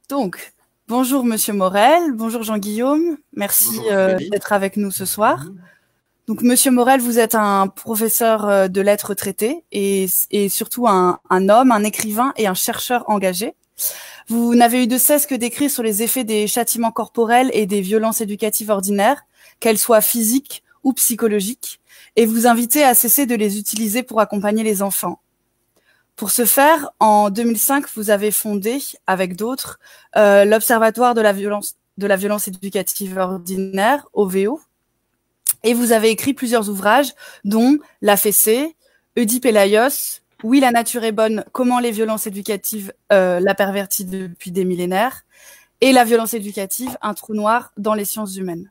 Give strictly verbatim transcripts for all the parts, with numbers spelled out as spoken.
Donc, bonjour Monsieur Morel, bonjour Jean-Guillaume, merci euh, d'être avec nous ce soir. Donc Monsieur Morel, vous êtes un professeur euh, de lettres traitées et, et surtout un, un homme, un écrivain et un chercheur engagé. Vous n'avez eu de cesse que d'écrire sur les effets des châtiments corporels et des violences éducatives ordinaires, qu'elles soient physiques ou psychologiques, et vous invitez à cesser de les utiliser pour accompagner les enfants. Pour ce faire, en deux mille cinq, vous avez fondé, avec d'autres, euh, l'Observatoire de la violence, de la violence éducative ordinaire, O V O, et vous avez écrit plusieurs ouvrages, dont La Fessée, Oedipe et Laios, Oui, la nature est bonne, comment les violences éducatives euh, la pervertissent depuis des millénaires, et La violence éducative, un trou noir dans les sciences humaines.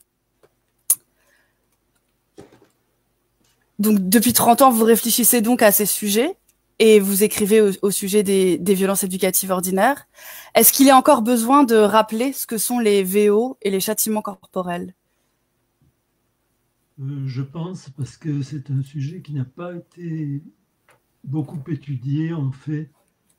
Donc, depuis trente ans, vous réfléchissez donc à ces sujets, et vous écrivez au, au sujet des, des violences éducatives ordinaires. Est-ce qu'il y a encore besoin de rappeler ce que sont les V O et les châtiments corporels ? euh, Je pense parce que c'est un sujet qui n'a pas été beaucoup étudié en fait,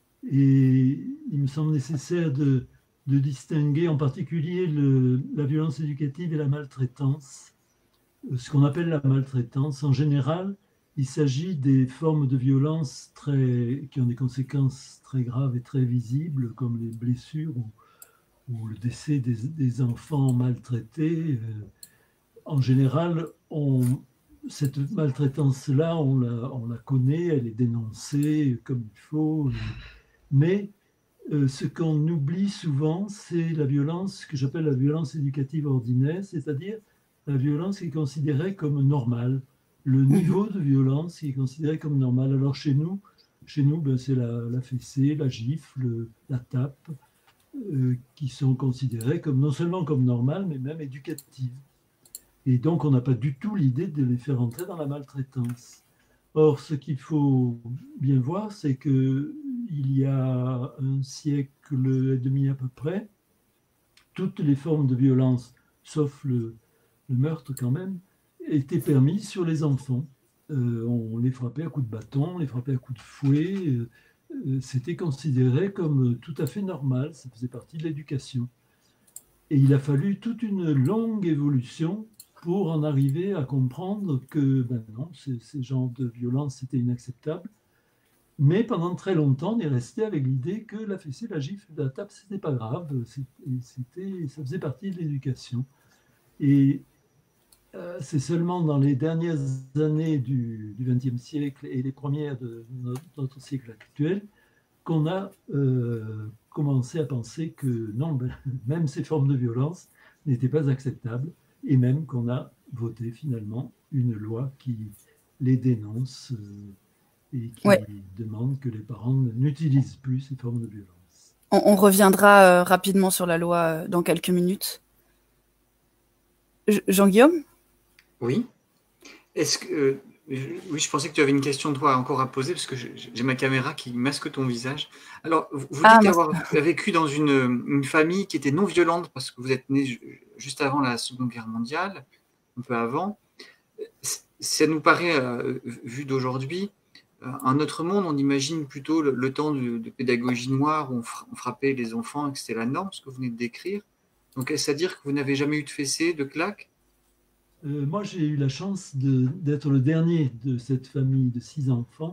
et il me semble nécessaire de, de distinguer en particulier le, la violence éducative et la maltraitance. Ce qu'on appelle la maltraitance, en général, il s'agit des formes de violence très, qui ont des conséquences très graves et très visibles, comme les blessures ou, ou le décès des, des enfants maltraités. En général, on, cette maltraitance-là, on la, on la connaît, elle est dénoncée comme il faut, mais euh, ce qu'on oublie souvent, c'est la violence que j'appelle la violence éducative ordinaire, c'est-à-dire la violence qui est considérée comme normale, le niveau de violence qui est considéré comme normal. Alors chez nous, chez nous ben, c'est la, la fessée, la gifle, la tape, euh, qui sont considérées comme, non seulement comme normales, mais même éducatives. Et donc, on n'a pas du tout l'idée de les faire entrer dans la maltraitance. Or, ce qu'il faut bien voir, c'est qu'il y a un siècle et demi à peu près, toutes les formes de violence, sauf le, le meurtre quand même, étaient permises sur les enfants. Euh, on les frappait à coups de bâton, on les frappait à coups de fouet. Euh, c'était considéré comme tout à fait normal, ça faisait partie de l'éducation. Et il a fallu toute une longue évolution pour en arriver à comprendre que ben non, ces, ces genres de violence, c'était inacceptable. Mais pendant très longtemps, on est resté avec l'idée que la fessée, la gifle, la tape, c'était pas grave, c'était, ça faisait partie de l'éducation. Et euh, c'est seulement dans les dernières années du vingtième siècle et les premières de notre, notre siècle actuel qu'on a euh, commencé à penser que non, ben, même ces formes de violence n'étaient pas acceptables, et même qu'on a voté finalement une loi qui les dénonce euh, et qui ouais. demande que les parents n'utilisent plus ces formes de violence. On, on reviendra euh, rapidement sur la loi euh, dans quelques minutes. Jean-Guillaume ? Oui. Est-ce que... Euh... Oui, je pensais que tu avais une question toi encore à poser parce que j'ai ma caméra qui masque ton visage. Alors, vous dites ah, avoir vécu dans une, une famille qui était non violente parce que vous êtes né juste avant la Seconde Guerre mondiale, un peu avant. Ça nous paraît, euh, vu d'aujourd'hui, un autre monde. On imagine plutôt le, le temps de, de pédagogie noire où on frappait les enfants et que c'était la norme, ce que vous venez de décrire. Donc, est-ce à dire que vous n'avez jamais eu de fessée, de claque ? Euh, moi, j'ai eu la chance d'être le dernier de cette famille de six enfants.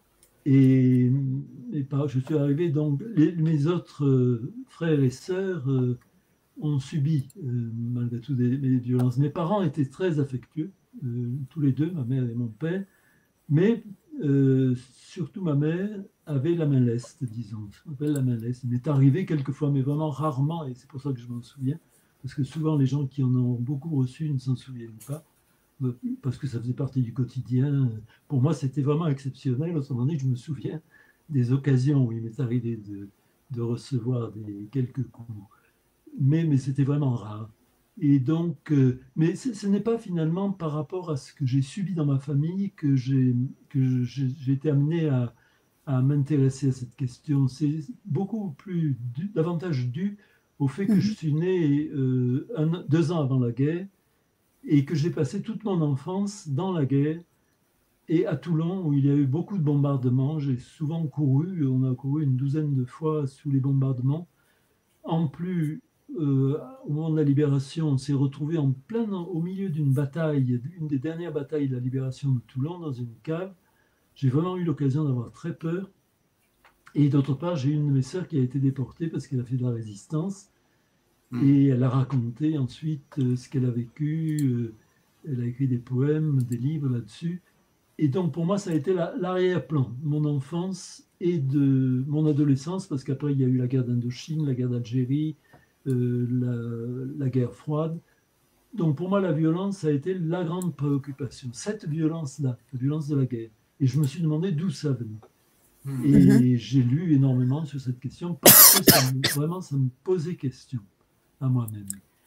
Et, et par, je suis arrivé, donc, les, mes autres euh, frères et sœurs euh, ont subi, euh, malgré tout, des, des violences. Mes parents étaient très affectueux, euh, tous les deux, ma mère et mon père. Mais euh, surtout, ma mère avait la main leste, disons. Ce qu'on appelle la main leste. Il m'est arrivé quelquefois, mais vraiment rarement, et c'est pour ça que je m'en souviens. Parce que souvent, les gens qui en ont beaucoup reçu ne s'en souviennent pas, parce que ça faisait partie du quotidien. Pour moi, c'était vraiment exceptionnel. Autrement dit, je me souviens des occasions où il m'est arrivé de, de recevoir des, quelques coups. Mais, mais c'était vraiment rare. Et donc, euh, mais ce n'est pas finalement par rapport à ce que j'ai subi dans ma famille que j'ai que j'ai été amené à, à m'intéresser à cette question. C'est beaucoup plus, dû, davantage dû au fait que je suis né euh, un, deux ans avant la guerre et que j'ai passé toute mon enfance dans la guerre et à Toulon où il y a eu beaucoup de bombardements. J'ai souvent couru, on a couru une douzaine de fois sous les bombardements en plus, euh, au moment de la libération, on s'est retrouvé en plein au milieu d'une bataille, une des dernières batailles de la libération de Toulon, dans une cave. J'ai vraiment eu l'occasion d'avoir très peur. Et d'autre part, j'ai une de mes sœurs qui a été déportée parce qu'elle a fait de la résistance. Mmh. Et elle a raconté ensuite euh, ce qu'elle a vécu. Euh, elle a écrit des poèmes, des livres là-dessus. Et donc, pour moi, ça a été la, l'arrière-plan de mon enfance et de mon adolescence, parce qu'après, il y a eu la guerre d'Indochine, la guerre d'Algérie, euh, la, la guerre froide. Donc, pour moi, la violence, ça a été la grande préoccupation. Cette violence-là, la violence de la guerre. Et je me suis demandé d'où ça venait. Mmh. Et mmh. j'ai lu énormément sur cette question, parce que ça me, vraiment, ça me posait question à moi-même.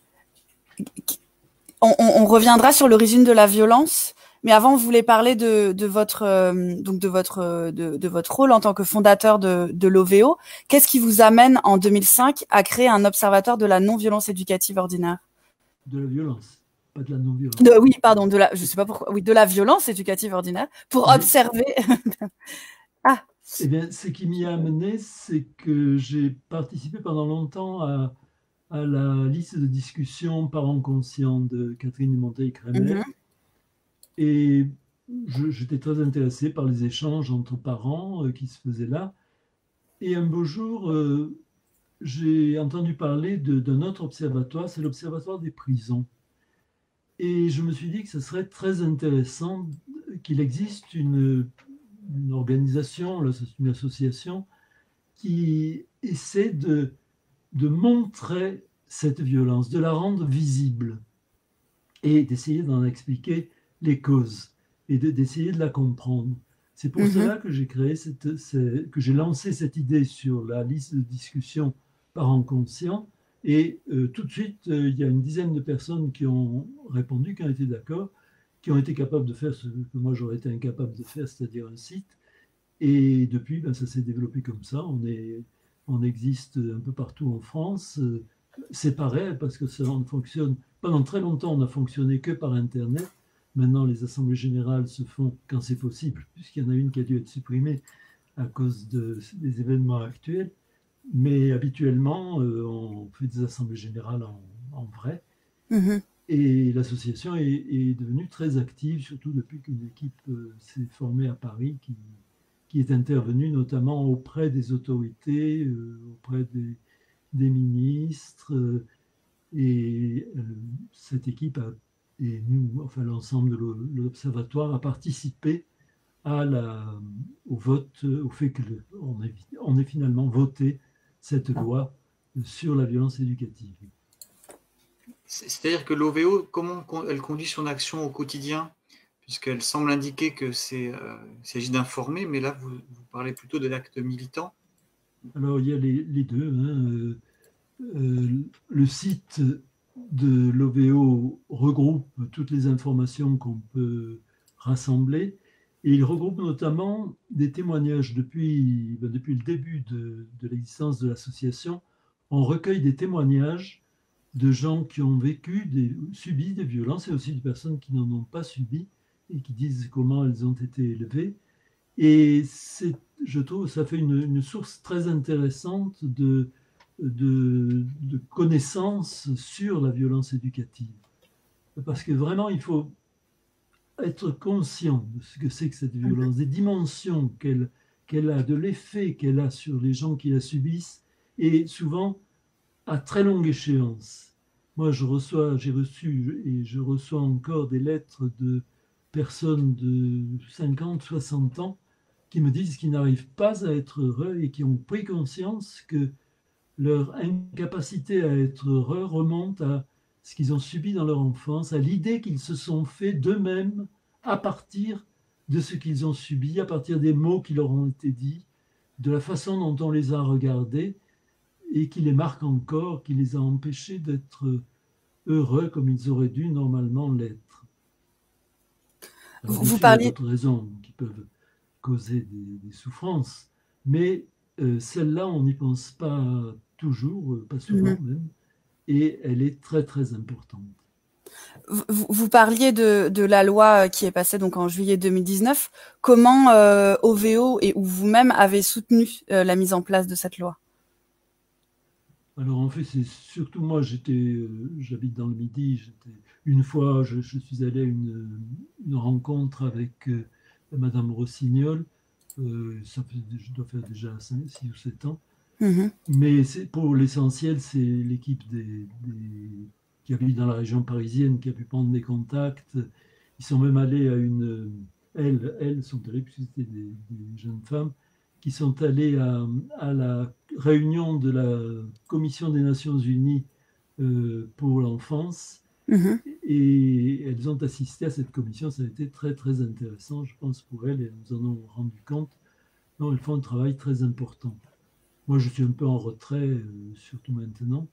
On, on, on reviendra sur l'origine de la violence. Mais avant, vous voulez parler de, de votre euh, donc de votre de, de votre rôle en tant que fondateur de, de l'O V O. Qu'est-ce qui vous amène en deux mille cinq à créer un observatoire de la non-violence éducative ordinaire? De la violence, pas de la non-violence. De, oui, pardon, de la, je sais pas pourquoi. Oui, de la violence éducative ordinaire pour oui. observer. ah. Eh bien, ce qui m'y a amené, c'est que j'ai participé pendant longtemps à, à la liste de discussion Parents conscients de Catherine Dumonteil-Crémer. Mm-hmm. Et je, j'étais très intéressé par les échanges entre parents euh, qui se faisaient là. Et un beau jour, euh, j'ai entendu parler de, d'un autre observatoire, c'est l'Observatoire des prisons. Et je me suis dit que ce serait très intéressant qu'il existe une, une organisation, une association, qui essaie de, de montrer cette violence, de la rendre visible et d'essayer d'en expliquer les causes et de, d'essayer de la comprendre. C'est pour mm-hmm. cela que j'ai créé cette, cette, que j'ai lancé cette idée sur la liste de discussion Parents conscients et euh, tout de suite euh, il y a une dizaine de personnes qui ont répondu, qui ont été d'accord, qui ont été capables de faire ce que moi j'aurais été incapable de faire, c'est-à-dire un site. Et depuis, ben, ça s'est développé comme ça. On est, on existe un peu partout en France, euh, séparés parce que ça on fonctionne. Pendant très longtemps, on n'a fonctionné que par Internet. Maintenant, les assemblées générales se font quand c'est possible, puisqu'il y en a une qui a dû être supprimée à cause de, des événements actuels. Mais habituellement, euh, on fait des assemblées générales en, en vrai. Mm-hmm. Et l'association est, est devenue très active, surtout depuis qu'une équipe euh, s'est formée à Paris, qui, qui est intervenue notamment auprès des autorités, euh, auprès des, des ministres. Euh, et euh, cette équipe a et nous, enfin l'ensemble de l'observatoire a participé à la, au vote, au fait qu'on ait, on ait finalement voté cette loi sur la violence éducative. C'est-à-dire que l'O V O, comment elle conduit son action au quotidien, puisqu'elle semble indiquer que c'est, euh, il s'agit d'informer, mais là vous, vous parlez plutôt de l'acte militant. Alors il y a les, les deux. Hein. Euh, euh, le site de l'O V O regroupe toutes les informations qu'on peut rassembler et il regroupe notamment des témoignages depuis, ben depuis le début de, de l'existence de l'association. On recueille des témoignages de gens qui ont vécu, des, subi des violences et aussi de personnes qui n'en ont pas subi et qui disent comment elles ont été élevées. Et c'est, je trouve, ça fait une, une source très intéressante de De, de connaissances sur la violence éducative. Parce que vraiment, il faut être conscient de ce que c'est que cette violence, des dimensions qu'elle, qu'elle a, de l'effet qu'elle a sur les gens qui la subissent, et souvent à très longue échéance. Moi, je reçois, j'ai reçu et je reçois encore des lettres de personnes de cinquante, soixante ans qui me disent qu'ils n'arrivent pas à être heureux et qui ont pris conscience que leur incapacité à être heureux remonte à ce qu'ils ont subi dans leur enfance, à l'idée qu'ils se sont fait d'eux-mêmes à partir de ce qu'ils ont subi, à partir des mots qui leur ont été dits, de la façon dont on les a regardés et qui les marque encore, qui les a empêchés d'être heureux comme ils auraient dû normalement l'être. Alors, vous parliez... Il y a d'autres raisons qui peuvent causer des, des souffrances, mais euh, celle-là, on n'y pense pas toujours, pas souvent mmh. même, et elle est très très importante. Vous, vous parliez de, de la loi qui est passée donc en juillet deux mille dix-neuf. Comment euh, O V O et ou vous-même avez soutenu euh, la mise en place de cette loi? Alors en fait, c'est surtout moi, j'étais, euh, j'habite dans le Midi. J'étais, une fois, je, je suis allé à une, une rencontre avec euh, Madame Rossignol. Euh, ça fait, je dois faire déjà six ou sept ans. Mmh. Mais pour l'essentiel, c'est l'équipe des, des, qui habite dans la région parisienne qui a pu prendre des contacts. Ils sont même allés à une... Elles, elles sont allées, puisque c'était des, des jeunes femmes, qui sont allées à, à la réunion de la Commission des Nations Unies euh, pour l'enfance. Mmh. Et elles ont assisté à cette commission. Ça a été très, très intéressant, je pense, pour elles. Et elles nous en ont rendu compte. Non, elles font un travail très important. Moi, je suis un peu en retrait, euh, surtout maintenant.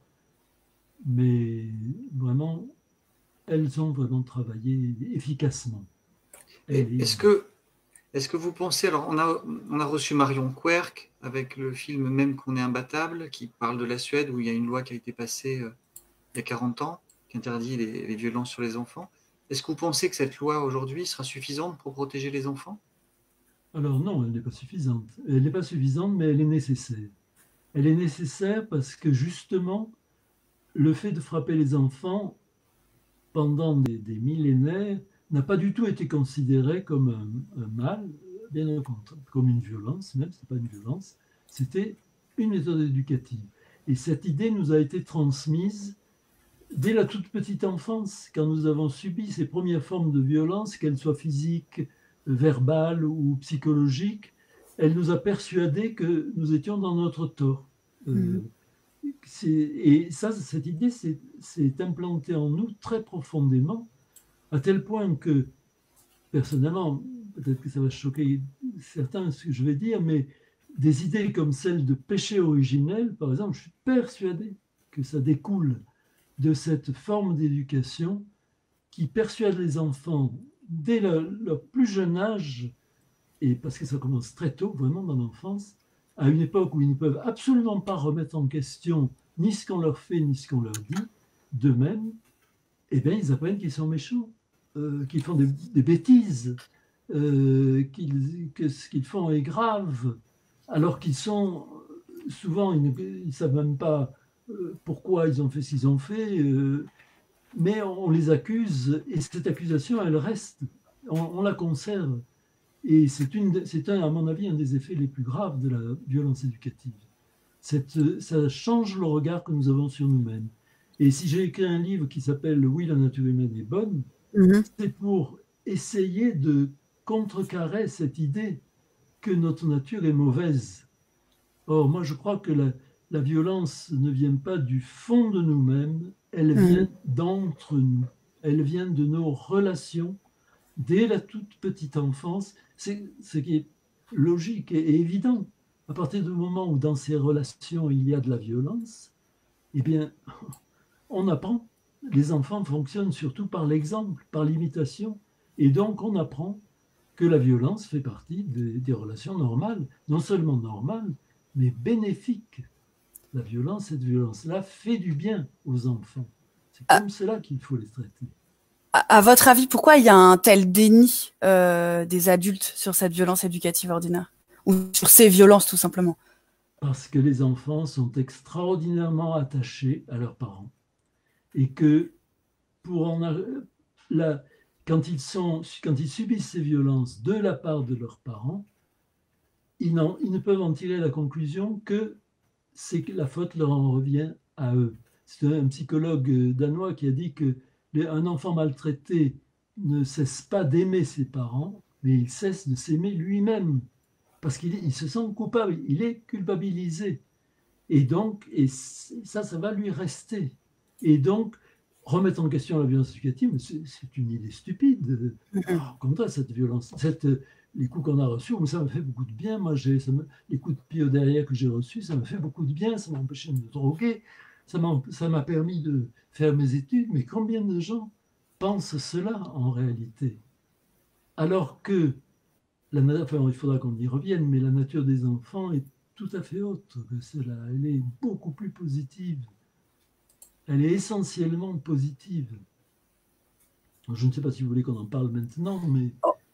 Mais vraiment, elles ont vraiment travaillé efficacement. Est-ce que, est-ce que vous pensez, alors on a, on a reçu Marion Querc avec le film Même qu'on est imbattable, qui parle de la Suède, où il y a une loi qui a été passée euh, il y a quarante ans, qui interdit les, les violences sur les enfants. Est-ce que vous pensez que cette loi aujourd'hui sera suffisante pour protéger les enfants? Alors non, elle n'est pas suffisante. Elle n'est pas suffisante, mais elle est nécessaire. Elle est nécessaire parce que justement, le fait de frapper les enfants pendant des, des millénaires n'a pas du tout été considéré comme un, un mal, bien au contraire, comme une violence, même, ce n'est pas une violence, c'était une méthode éducative. Et cette idée nous a été transmise dès la toute petite enfance, quand nous avons subi ces premières formes de violence, qu'elles soient physiques, verbales ou psychologiques, elle nous a persuadés que nous étions dans notre tort. Euh, mmh. Et ça, cette idée s'est implantée en nous très profondément, à tel point que, personnellement, peut-être que ça va choquer certains ce que je vais dire, mais des idées comme celle de péché originel, par exemple, je suis persuadé que ça découle de cette forme d'éducation qui persuade les enfants, dès leur, leur plus jeune âge, et parce que ça commence très tôt, vraiment dans l'enfance, à une époque où ils ne peuvent absolument pas remettre en question ni ce qu'on leur fait, ni ce qu'on leur dit, d'eux-mêmes, eh bien, ils apprennent qu'ils sont méchants, euh, qu'ils font des, des bêtises, euh, qu'ils, que ce qu'ils font est grave, alors qu'ils sont, souvent, ils ne savent même pas euh, pourquoi ils ont fait ce qu'ils ont fait, euh, mais on, on les accuse, et cette accusation, elle reste, on, on la conserve. Et c'est, une, c'est un, à mon avis, un des effets les plus graves de la violence éducative. Cette, ça change le regard que nous avons sur nous-mêmes. Et si j'ai écrit un livre qui s'appelle « Oui, la nature humaine est bonne mmh. », c'est pour essayer de contrecarrer cette idée que notre nature est mauvaise. Or, moi, je crois que la, la violence ne vient pas du fond de nous-mêmes, elle vient mmh. d'entre nous. Elle vient de nos relations dès la toute petite enfance. C'est ce qui est logique et évident. À partir du moment où dans ces relations il y a de la violence, eh bien, on apprend. Les enfants fonctionnent surtout par l'exemple, par l'imitation. Et donc, on apprend que la violence fait partie des, des relations normales. Non seulement normales, mais bénéfiques. La violence, cette violence-là, fait du bien aux enfants. C'est comme ah. cela qu'il faut les traiter. À votre avis, pourquoi il y a un tel déni euh, des adultes sur cette violence éducative ordinaire? Ou sur ces violences, tout simplement? Parce que les enfants sont extraordinairement attachés à leurs parents. Et que pour en la, quand, ils sont, quand ils subissent ces violences de la part de leurs parents, ils, ils ne peuvent en tirer la conclusion que c'est que la faute leur en revient à eux. C'est un psychologue danois qui a dit que un enfant maltraité ne cesse pas d'aimer ses parents, mais il cesse de s'aimer lui-même, parce qu'il il se sent coupable, il est culpabilisé. Et donc, et ça, ça va lui rester. Et donc, remettre en question la violence éducative, c'est une idée stupide. Au contraire, cette violence, cette, les coups qu'on a reçus, ça m'a fait beaucoup de bien. Moi, j'ai, ça me, les coups de pied au derrière que j'ai reçus, ça m'a fait beaucoup de bien, ça m'a empêché de me droguer. Ça m'a permis de faire mes études, mais combien de gens pensent cela en réalité? Alors que, la, enfin, il faudra qu'on y revienne, mais la nature des enfants est tout à fait autre que cela. Elle est beaucoup plus positive. Elle est essentiellement positive. Je ne sais pas si vous voulez qu'on en parle maintenant, mais...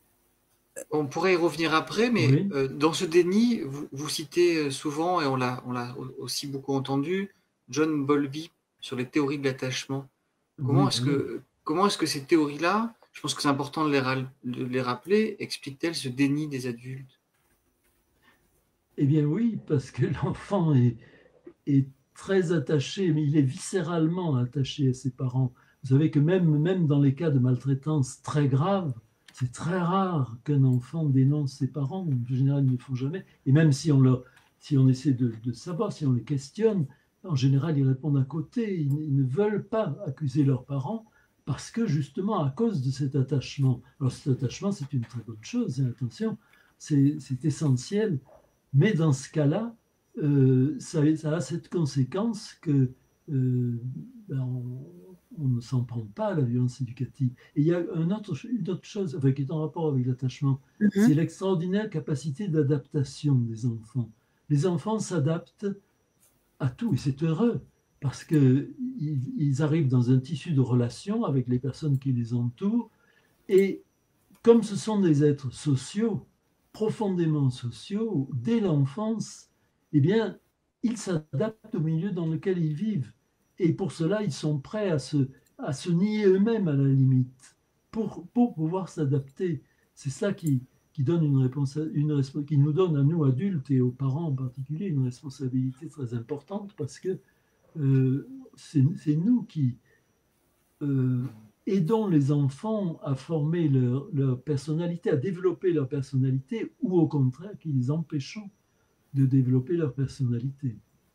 On pourrait y revenir après, mais oui. euh, dans ce déni, vous, vous citez souvent, et on l'a on l'a aussi beaucoup entendu, John Bowlby sur les théories de l'attachement. Comment Oui, est-ce oui. que, comment est-ce que ces théories-là, je pense que c'est important de les, ra- de les rappeler, expliquent-elles ce déni des adultes? Eh bien oui, parce que l'enfant est, est très attaché, mais il est viscéralement attaché à ses parents. Vous savez que même, même dans les cas de maltraitance très graves, c'est très rare qu'un enfant dénonce ses parents. En général, ils ne le font jamais. Et même si on, leur, si on essaie de, de savoir, si on les questionne, en général, ils répondent à côté. Ils, ils ne veulent pas accuser leurs parents parce que justement, à cause de cet attachement. Alors cet attachement, c'est une très bonne chose, hein, attention, c'est essentiel. Mais dans ce cas-là, euh, ça, ça a cette conséquence que euh, ben, on, on ne s'en prend pas à la violence éducative. Et il y a un autre, une autre chose enfin, qui est en rapport avec l'attachement, Mhm. c'est l'extraordinaire capacité d'adaptation des enfants. Les enfants s'adaptent à tout, et c'est heureux, parce qu'ils ils arrivent dans un tissu de relations avec les personnes qui les entourent, et comme ce sont des êtres sociaux, profondément sociaux, dès l'enfance, eh bien, ils s'adaptent au milieu dans lequel ils vivent. Et pour cela, ils sont prêts à se, à se nier eux-mêmes à la limite, pour, pour pouvoir s'adapter. C'est ça qui, qui, donne une réponse, une, qui nous donne à nous, adultes, et aux parents en particulier, une responsabilité très importante, parce que euh, c'est nous qui... Euh, aidons les enfants à former leur, leur, personnalité, à développer leur personnalité, ou au contraire, qui les empêchons de développer leur personnalité.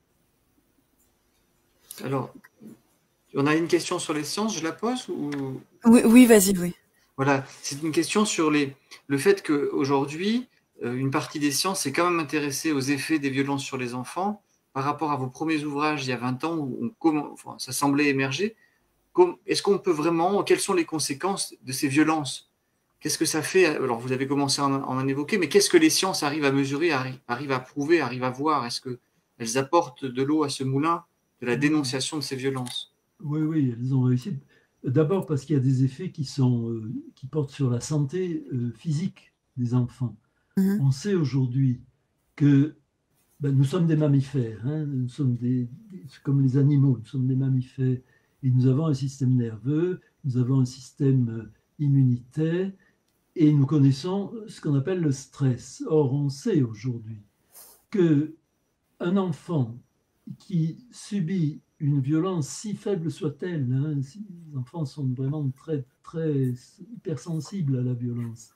Alors, on a une question sur les sciences, je la pose ou... Oui, oui vas-y, oui. Voilà, c'est une question sur les, le fait qu'aujourd'hui, euh, une partie des sciences s'est quand même intéressée aux effets des violences sur les enfants par rapport à vos premiers ouvrages il y a vingt ans où on, comment, enfin, ça semblait émerger. Est-ce qu'on peut vraiment, quelles sont les conséquences de ces violences? Qu'est-ce que ça fait? Alors, vous avez commencé à en, en évoquer, mais qu'est-ce que les sciences arrivent à mesurer, arrivent, arrivent à prouver, arrivent à voir? Est-ce qu'elles apportent de l'eau à ce moulin de la dénonciation de ces violences? Oui, oui, elles ont réussi. D'abord parce qu'il y a des effets qui, sont, euh, qui portent sur la santé euh, physique des enfants. Mmh. On sait aujourd'hui que ben, nous sommes des mammifères, hein, nous sommes des, des, comme les animaux, nous sommes des mammifères, et nous avons un système nerveux, nous avons un système immunitaire, et nous connaissons ce qu'on appelle le stress. Or, on sait aujourd'hui qu'un enfant qui subit une violence, si faible soit-elle, hein, si les enfants sont vraiment très, très hypersensibles à la violence,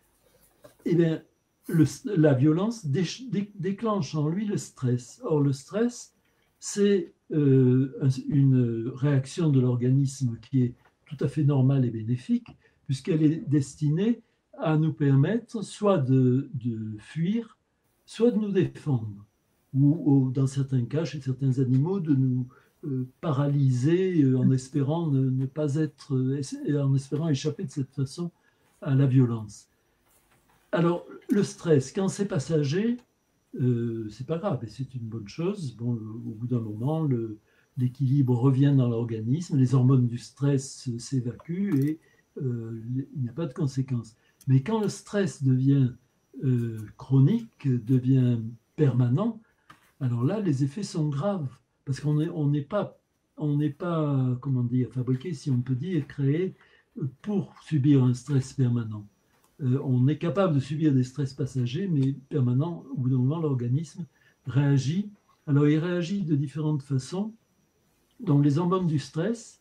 eh bien, le, la violence dé, dé, déclenche en lui le stress. Or, le stress, c'est euh, une réaction de l'organisme qui est tout à fait normale et bénéfique, puisqu'elle est destinée à nous permettre soit de, de fuir, soit de nous défendre, ou, ou dans certains cas, chez certains animaux, de nous euh, paralyser euh, en espérant ne, ne pas être, euh, en espérant échapper de cette façon à la violence. Alors, le stress, quand c'est passager, euh, c'est pas grave, et c'est une bonne chose. Bon, le, au bout d'un moment, l'équilibre revient dans l'organisme, les hormones du stress s'évacuent et euh, il n'y a pas de conséquences. Mais quand le stress devient euh, chronique, devient permanent, alors là, les effets sont graves, parce qu'on n'est on n'est pas, on n'est pas, comment dire, fabriqué, si on peut dire, créé pour subir un stress permanent. Euh, on est capable de subir des stress passagers, mais permanents. Au bout d'un moment, l'organisme réagit. Alors, il réagit de différentes façons. Donc, les hormones du stress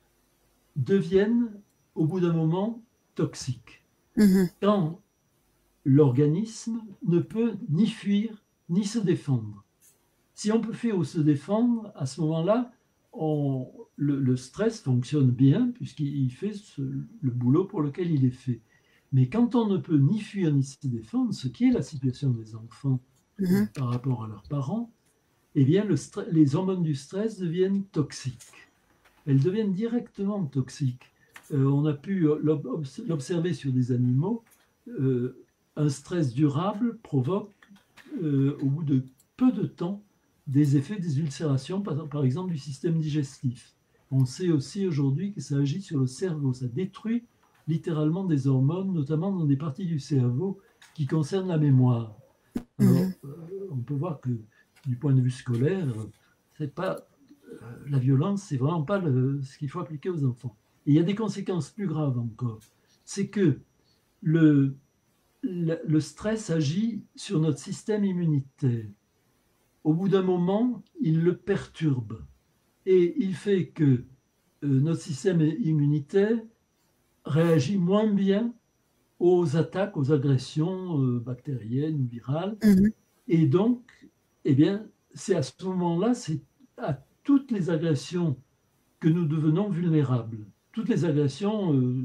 deviennent, au bout d'un moment, toxiques. Mmh. Quand l'organisme ne peut ni fuir, ni se défendre. Si on peut fuir ou se défendre, à ce moment-là, on, le, le stress fonctionne bien, puisqu'il fait ce, le boulot pour lequel il est fait. Mais quand on ne peut ni fuir ni se défendre, ce qui est la situation des enfants mmh. par rapport à leurs parents, eh bien le stress, les hormones du stress deviennent toxiques. Elles deviennent directement toxiques. Euh, on a pu l'observer sur des animaux. Euh, un stress durable provoque, euh, au bout de peu de temps, des effets des ulcérations, par, par exemple du système digestif. On sait aussi aujourd'hui que ça agit sur le cerveau, ça détruit littéralement des hormones, notamment dans des parties du cerveau qui concernent la mémoire. Alors, euh, on peut voir que du point de vue scolaire, c'est pas, la violence, c'est vraiment pas le, ce qu'il faut appliquer aux enfants. Et il y a des conséquences plus graves encore. C'est que le, le, le stress agit sur notre système immunitaire. Au bout d'un moment, il le perturbe. Et il fait que euh, notre système immunitaire réagit moins bien aux attaques, aux agressions euh, bactériennes ou virales. Mmh. Et donc, eh bien, c'est à ce moment-là, c'est à toutes les agressions que nous devenons vulnérables. Toutes les agressions euh,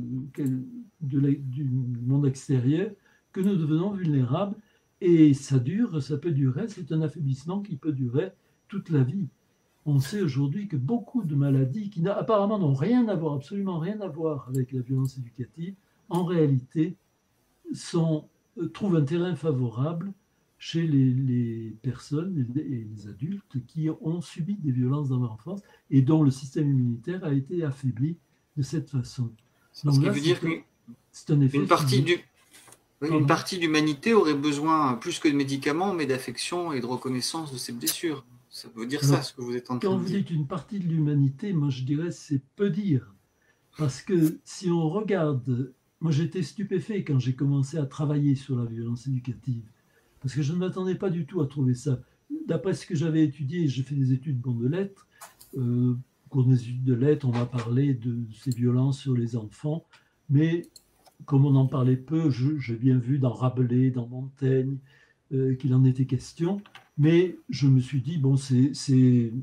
de la, du monde extérieur que nous devenons vulnérables. Et ça dure, ça peut durer, c'est un affaiblissement qui peut durer toute la vie. On sait aujourd'hui que beaucoup de maladies qui apparemment n'ont rien à voir, absolument rien à voir avec la violence éducative, en réalité sont, euh, trouvent un terrain favorable chez les, les personnes et les, et les adultes qui ont subi des violences dans leur enfance et dont le système immunitaire a été affaibli de cette façon. Donc, ce qui veut dire qu'une partie du... Oui, une partie de l'humanité aurait besoin plus que de médicaments, mais d'affection et de reconnaissance de ses blessures. Ça veut dire Alors, ça, ce que vous êtes en train de dire. Quand vous dites une partie de l'humanité, moi je dirais c'est peu dire. Parce que si on regarde, moi j'étais stupéfait quand j'ai commencé à travailler sur la violence éducative. Parce que je ne m'attendais pas du tout à trouver ça. D'après ce que j'avais étudié, j'ai fait des études bon, de lettres. Euh, au cours des études de lettres, on m'a parlé de ces violences sur les enfants. Mais comme on en parlait peu, j'ai bien vu dans Rabelais, dans Montaigne, euh, qu'il en était question. Mais je me suis dit, bon, c'est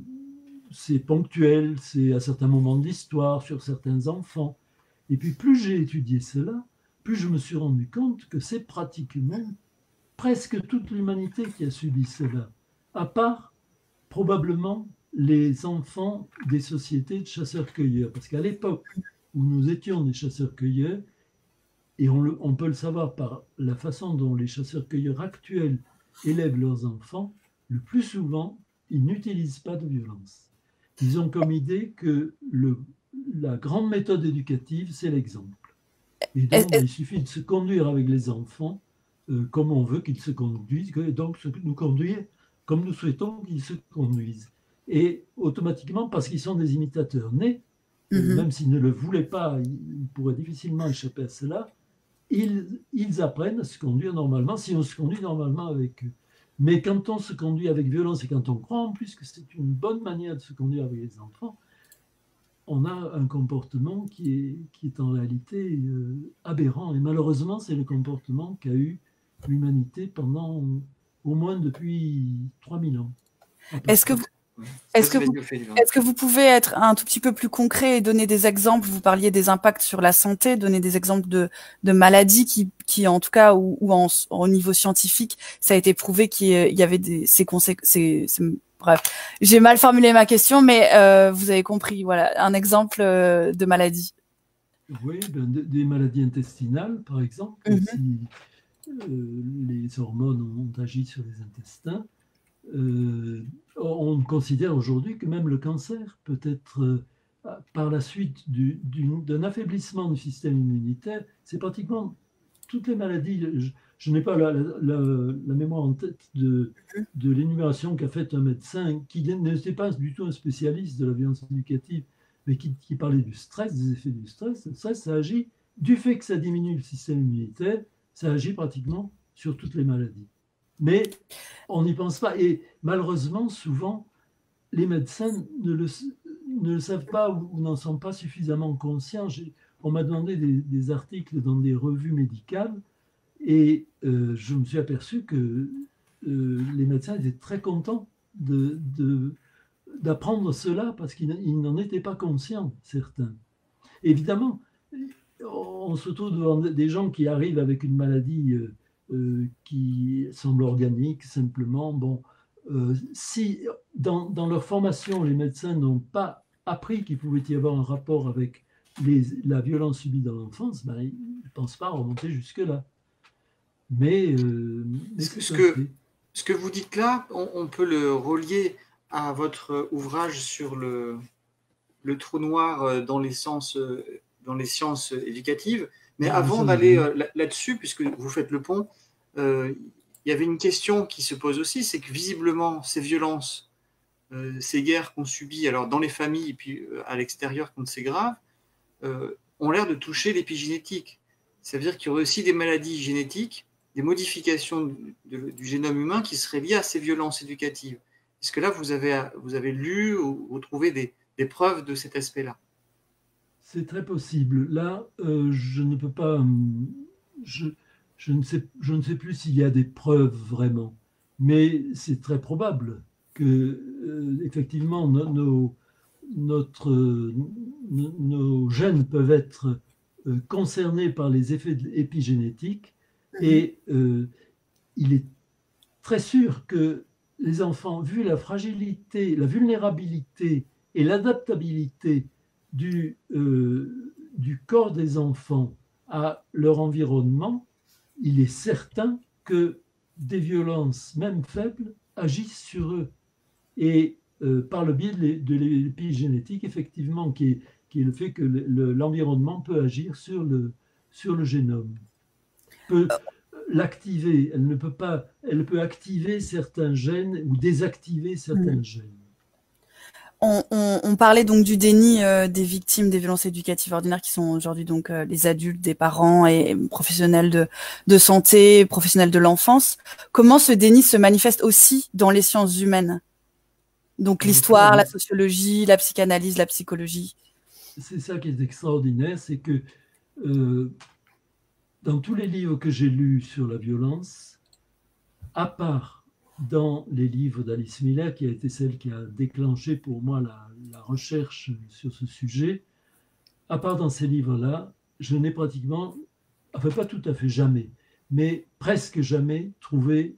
ponctuel, c'est à certains moments de l'histoire, sur certains enfants. Et puis plus j'ai étudié cela, plus je me suis rendu compte que c'est pratiquement presque toute l'humanité qui a subi cela, à part probablement les enfants des sociétés de chasseurs-cueilleurs. Parce qu'à l'époque où nous étions des chasseurs-cueilleurs, et on, le, on peut le savoir par la façon dont les chasseurs-cueilleurs actuels élèvent leurs enfants, le plus souvent, ils n'utilisent pas de violence. Ils ont comme idée que le, la grande méthode éducative, c'est l'exemple. Et donc, il suffit de se conduire avec les enfants euh, comme on veut qu'ils se conduisent, et donc nous conduire comme nous souhaitons qu'ils se conduisent. Et automatiquement, parce qu'ils sont des imitateurs nés, mm-hmm. même s'ils ne le voulaient pas, ils pourraient difficilement échapper à cela, ils, ils apprennent à se conduire normalement, si on se conduit normalement avec eux. Mais quand on se conduit avec violence et quand on croit en plus que c'est une bonne manière de se conduire avec les enfants, on a un comportement qui est, qui est en réalité euh, aberrant. Et malheureusement, c'est le comportement qu'a eu l'humanité pendant au moins depuis trois mille ans. Est-ce que vous... Est-ce que, vous, est-ce que vous pouvez être un tout petit peu plus concret et donner des exemples? Vous parliez des impacts sur la santé, donner des exemples de, de maladies qui, qui, en tout cas, ou, ou en, au niveau scientifique, ça a été prouvé qu'il y avait des, ces conséquences. Bref, j'ai mal formulé ma question, mais euh, vous avez compris. Voilà, un exemple euh, de maladie. Oui, ben, des maladies intestinales, par exemple, mm-hmm. si euh, les hormones ont agi sur les intestins. Euh, on considère aujourd'hui que même le cancer peut être, euh, par la suite du, du, d'un affaiblissement du système immunitaire, c'est pratiquement toutes les maladies. Je, je n'ai pas la, la, la, la mémoire en tête de, de l'énumération qu'a faite un médecin qui n'était pas du tout un spécialiste de la violence éducative, mais qui, qui parlait du stress, des effets du stress. Le stress, ça agit, du fait que ça diminue le système immunitaire, ça agit pratiquement sur toutes les maladies. Mais on n'y pense pas. Et malheureusement, souvent, les médecins ne le, ne le savent pas ou, ou n'en sont pas suffisamment conscients. On m'a demandé des, des articles dans des revues médicales et euh, je me suis aperçu que euh, les médecins étaient très contents de, de, d'apprendre cela parce qu'ils n'en étaient pas conscients, certains. Évidemment, on se trouve devant des gens qui arrivent avec une maladie euh, Euh, qui semble organique, simplement. Bon, euh, si dans, dans leur formation, les médecins n'ont pas appris qu'il pouvait y avoir un rapport avec les, la violence subie dans l'enfance, ben, ils ne pensent pas à remonter jusque-là. Mais, euh, mais ce, ce, que, ce que vous dites là, on, on peut le relier à votre ouvrage sur le, le trou noir dans les sciences, dans les sciences éducatives. Mais avant d'aller là-dessus, puisque vous faites le pont, euh, il y avait une question qui se pose aussi, c'est que visiblement, ces violences euh, ces guerres qu'on subit, alors dans les familles et puis euh, à l'extérieur quand c'est grave, euh, ont l'air de toucher l'épigénétique. Ça veut dire qu'il y aurait aussi des maladies génétiques, des modifications de, de, du génome humain qui seraient liées à ces violences éducatives. Est-ce que là, vous avez, vous avez lu ou vous trouvez des, des preuves de cet aspect-là? C'est très possible. Là, euh, je ne peux pas... Je, je, ne sais, je ne sais plus s'il y a des preuves vraiment, mais c'est très probable que, euh, effectivement, no, no, notre, no, nos gènes peuvent être euh, concernés par les effets épigénétiques, et euh, il est très sûr que les enfants, vu la fragilité, la vulnérabilité et l'adaptabilité du, euh, du corps des enfants à leur environnement, il est certain que des violences, même faibles, agissent sur eux. Et euh, par le biais de l'épigénétique, effectivement, qui est, qui est le fait que l'environnement peut agir sur le, sur le génome. Peut, l'activer, elle ne peut pas, elle peut activer certains gènes ou désactiver certains mmh. gènes. On, on, on parlait donc du déni euh, des victimes des violences éducatives ordinaires qui sont aujourd'hui donc euh, les adultes, des parents et professionnels de, de santé, professionnels de l'enfance. Comment ce déni se manifeste aussi dans les sciences humaines? Donc l'histoire, la sociologie, la psychanalyse, la psychologie. C'est ça qui est extraordinaire, c'est que euh, dans tous les livres que j'ai lus sur la violence, à part dans les livres d'Alice Miller, qui a été celle qui a déclenché pour moi la, la recherche sur ce sujet, à part dans ces livres-là, je n'ai pratiquement, enfin pas tout à fait jamais, mais presque jamais trouvé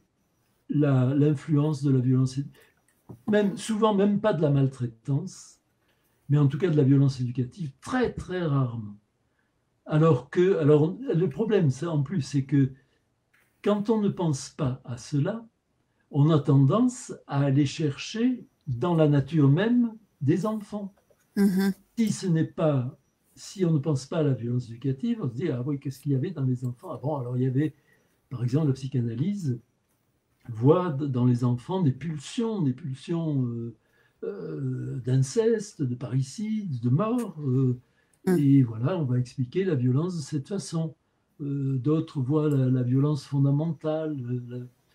l'influence de la violence, même, souvent même pas de la maltraitance, mais en tout cas de la violence éducative, très très rarement. Alors que, alors le problème, ça en plus, c'est que quand on ne pense pas à cela, on a tendance à aller chercher dans la nature même des enfants. Mmh. Si ce n'est pas, si on ne pense pas à la violence éducative, on se dit, ah oui, qu'est-ce qu'il y avait dans les enfants? Ah bon, alors il y avait, par exemple, la psychanalyse voit dans les enfants des pulsions, des pulsions euh, euh, d'inceste, de parricide, de mort. Euh, mmh. Et voilà, on va expliquer la violence de cette façon. Euh, D'autres voient la, la violence fondamentale, la,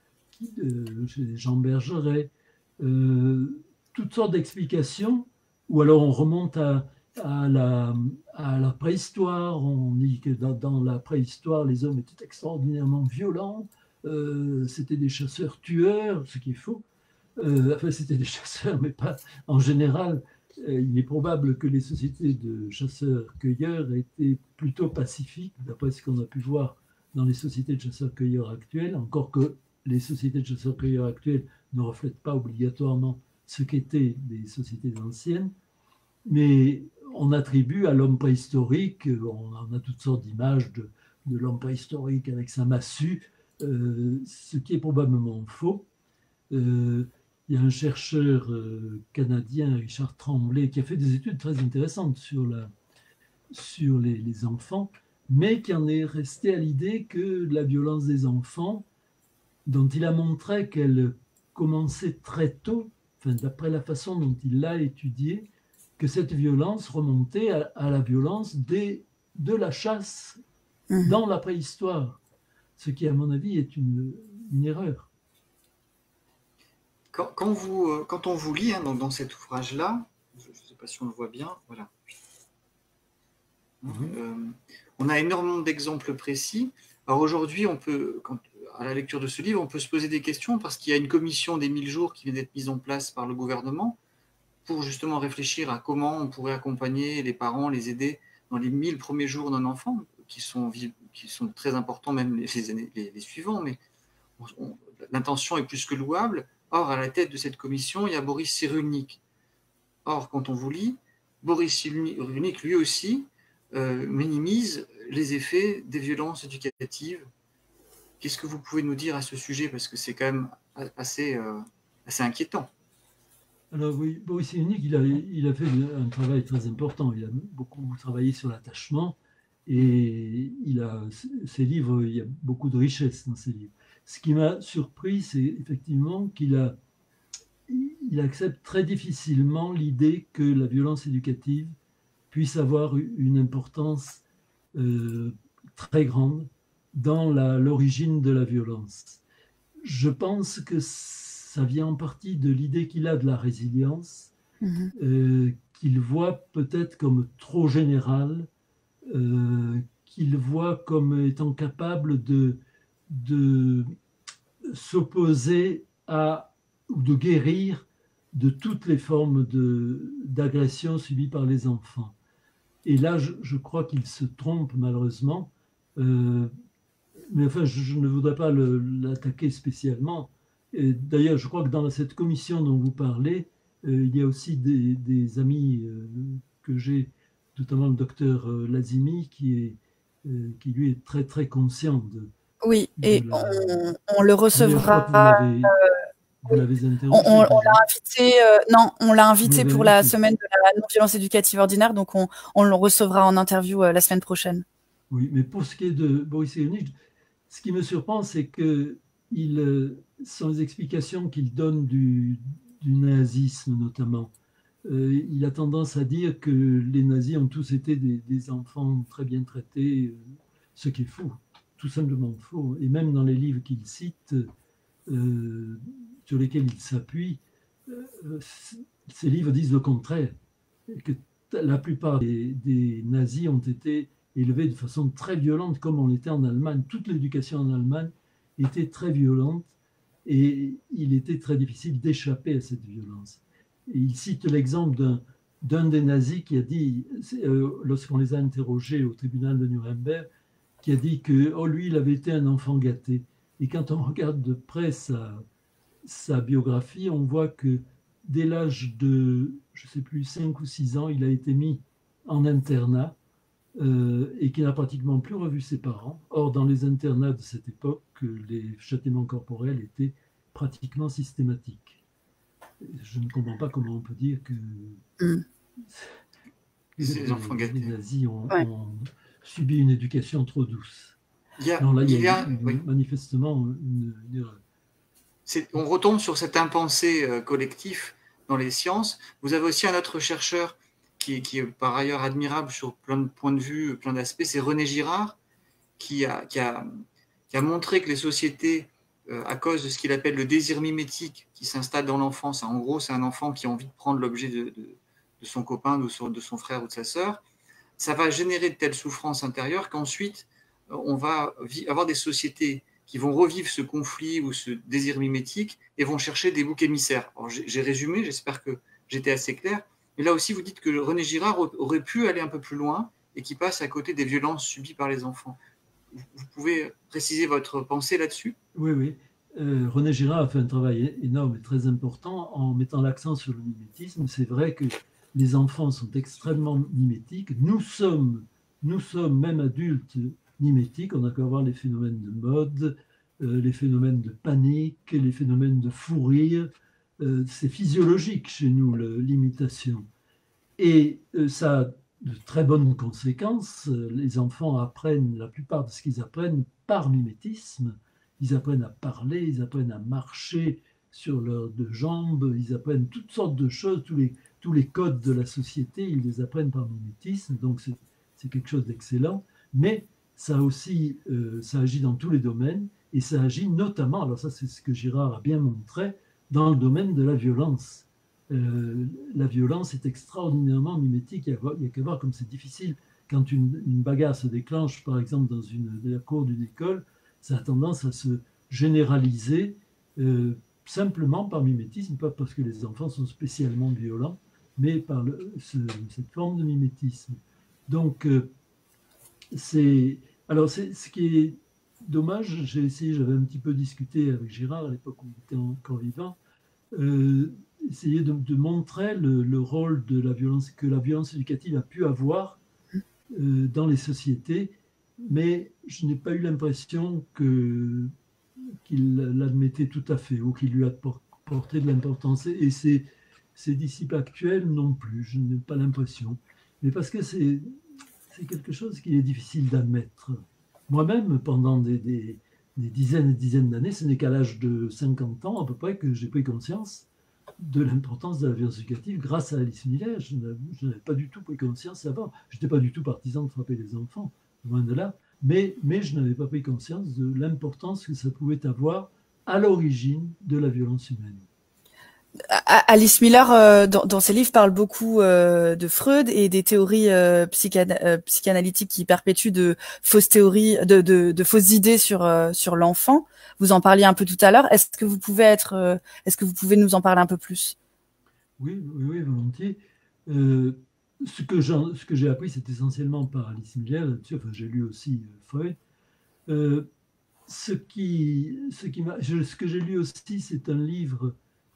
Euh, chez Jean Bergeret, euh, toutes sortes d'explications, ou alors on remonte à, à, la, à la préhistoire, on dit que dans, dans la préhistoire, les hommes étaient extraordinairement violents, euh, c'était des chasseurs-tueurs, ce qui est faux, euh, enfin c'était des chasseurs, mais pas en général, euh, il est probable que les sociétés de chasseurs-cueilleurs étaient plutôt pacifiques, d'après ce qu'on a pu voir dans les sociétés de chasseurs-cueilleurs actuelles, encore que les sociétés de chasseurs-cueilleurs actuelles ne reflètent pas obligatoirement ce qu'étaient les sociétés anciennes, mais on attribue à l'homme préhistorique, on en a toutes sortes d'images de, de l'homme préhistorique avec sa massue, euh, ce qui est probablement faux. Euh, il y a un chercheur euh, canadien, Richard Tremblay, qui a fait des études très intéressantes sur, la, sur les, les enfants, mais qui en est resté à l'idée que la violence des enfants, dont il a montré qu'elle commençait très tôt, enfin, d'après la façon dont il l'a étudiée, que cette violence remontait à, à la violence des, de la chasse mmh. dans la préhistoire, ce qui, à mon avis, est une, une erreur. Quand, quand, vous, quand on vous lit hein, dans, dans cet ouvrage-là, je ne sais pas si on le voit bien, voilà. Mmh. Euh, on a énormément d'exemples précis. Alors aujourd'hui, on peut... Quand, à la lecture de ce livre, on peut se poser des questions parce qu'il y a une commission des mille jours qui vient d'être mise en place par le gouvernement pour justement réfléchir à comment on pourrait accompagner les parents, les aider dans les mille premiers jours d'un enfant, qui sont, qui sont très importants même les, années, les, les suivants, mais l'intention est plus que louable. Or, à la tête de cette commission, il y a Boris Cyrulnik. Or, quand on vous lit, Boris Cyrulnik, lui aussi, euh, minimise les effets des violences éducatives. Qu'est-ce que vous pouvez nous dire à ce sujet? Parce que c'est quand même assez, euh, assez inquiétant. Alors oui, Boris Cyrulnik, il a, il a fait un travail très important. Il a beaucoup travaillé sur l'attachement et il a, ses livres, il y a beaucoup de richesse dans ses livres. Ce qui m'a surpris, c'est effectivement qu'il a il accepte très difficilement l'idée que la violence éducative puisse avoir une importance euh, très grande dans l'origine de la violence. Je pense que ça vient en partie de l'idée qu'il a de la résilience, mmh. euh, qu'il voit peut-être comme trop générale, euh, qu'il voit comme étant capable de, de s'opposer à ou de guérir de toutes les formes d'agression subies par les enfants. Et là, je, je crois qu'il se trompe malheureusement. Euh, mais enfin, je, je ne voudrais pas l'attaquer spécialement. D'ailleurs, je crois que dans cette commission dont vous parlez, euh, il y a aussi des, des amis euh, que j'ai, notamment le docteur euh, Lazimi, qui, est, euh, qui lui est très très conscient de. Oui, de et la... on, on le recevra. Vous l'avez interrogé. On, on, on l'a invité, euh, non, on l'a invité pour la semaine de la non-violence éducative ordinaire, donc on, on le recevra en interview euh, la semaine prochaine. Oui, mais pour ce qui est de Boris Cyrulnik, ce qui me surprend, c'est que il, sont les explications qu'il donne du, du nazisme notamment. Euh, il a tendance à dire que les nazis ont tous été des, des enfants très bien traités, euh, ce qui est faux, tout simplement faux. Et même dans les livres qu'il cite, euh, sur lesquels il s'appuie, euh, ces livres disent le contraire, que la plupart des, des nazis ont été élevés de façon très violente, comme on l'était en Allemagne. Toute l'éducation en Allemagne était très violente et il était très difficile d'échapper à cette violence. Et il cite l'exemple d'un d'un des nazis qui a dit, euh, lorsqu'on les a interrogés au tribunal de Nuremberg, qui a dit que oh, lui, il avait été un enfant gâté. Et quand on regarde de près sa, sa biographie, on voit que dès l'âge de, je ne sais plus, cinq ou six ans, il a été mis en internat euh, et qu'il n'a pratiquement plus revu ses parents. Or, dans les internats de cette époque, les châtiments corporels étaient pratiquement systématiques. Je ne comprends pas comment on peut dire que mmh. les, enfants gâtés. Les nazis ont, ouais. ont subi une éducation trop douce. Il y a, non, là, il y a, il y a une, oui. manifestement une, une erreur. On retombe sur cet impensé euh, collectif dans les sciences. Vous avez aussi un autre chercheur qui, qui est par ailleurs admirable sur plein de points de vue, plein d'aspects, c'est René Girard, qui a, qui, a, qui a montré que les sociétés, euh, à cause de ce qu'il appelle le désir mimétique qui s'installe dans l'enfance, en gros, c'est un enfant qui a envie de prendre l'objet de, de, de son copain, de son, de son frère ou de sa sœur, ça va générer de telles souffrances intérieures qu'ensuite, on va avoir des sociétés qui vont revivre ce conflit ou ce désir mimétique et vont chercher des boucs émissaires. J'ai résumé, j'espère que j'étais assez clair, mais là aussi vous dites que René Girard aurait pu aller un peu plus loin et qui passe à côté des violences subies par les enfants. Vous pouvez préciser votre pensée là-dessus? Oui, oui. Euh, René Girard a fait un travail énorme et très important en mettant l'accent sur le mimétisme. C'est vrai que les enfants sont extrêmement mimétiques. Nous sommes, nous sommes même adultes, mimétiques. On a qu'à voir les phénomènes de mode, euh, les phénomènes de panique, les phénomènes de fou rire. Euh, c'est physiologique chez nous, l'imitation. Et euh, ça a de très bonnes conséquences. Les enfants apprennent, la plupart de ce qu'ils apprennent par mimétisme. Ils apprennent à parler, ils apprennent à marcher sur leurs deux jambes, ils apprennent toutes sortes de choses, tous les, tous les codes de la société, ils les apprennent par mimétisme. Donc c'est quelque chose d'excellent. Mais ça aussi, euh, ça agit dans tous les domaines et ça agit notamment, alors ça c'est ce que Girard a bien montré, dans le domaine de la violence. Euh, la violence est extraordinairement mimétique, il n'y a, a qu'à voir comme c'est difficile. Quand une, une bagarre se déclenche, par exemple dans une, la cour d'une école, ça a tendance à se généraliser euh, simplement par mimétisme, pas parce que les enfants sont spécialement violents, mais par le, ce, cette forme de mimétisme. Donc, euh, c'est alors c'est ce qui est dommage. J'ai essayé, j'avais un petit peu discuté avec Girard à l'époque où il était encore vivant, euh, essayer de, de montrer le, le rôle de la violence que la violence éducative a pu avoir euh, dans les sociétés, mais je n'ai pas eu l'impression que qu'il l'admettait tout à fait ou qu'il lui apportait de l'importance. Et ses, ses disciples actuels non plus, je n'ai pas l'impression. Mais parce que c'est c'est quelque chose qui est difficile d'admettre. Moi-même, pendant des, des, des dizaines et dizaines d'années, ce n'est qu'à l'âge de cinquante ans à peu près que j'ai pris conscience de l'importance de la violence éducative grâce à Alice Miller. Je n'avais pas du tout pris conscience avant. Je n'étais pas du tout partisan de frapper les enfants, loin de là, mais, mais je n'avais pas pris conscience de l'importance que ça pouvait avoir à l'origine de la violence humaine. Alice Miller, euh, dans, dans ses livres, parle beaucoup euh, de Freud et des théories euh, psychana euh, psychanalytiques qui perpétuent de fausses théories, de, de, de fausses idées sur euh, sur l'enfant. Vous en parliez un peu tout à l'heure. Est-ce que vous pouvez être, euh, est-ce que vous pouvez nous en parler un peu plus? Oui, oui, oui, volontiers. Euh, ce que j'ai, ce que j'ai appris, c'est essentiellement par Alice Miller. Là-dessus, enfin, j'ai lu aussi euh, Freud. Euh, ce qui, ce qui m'a, je, ce que j'ai lu aussi, c'est un livre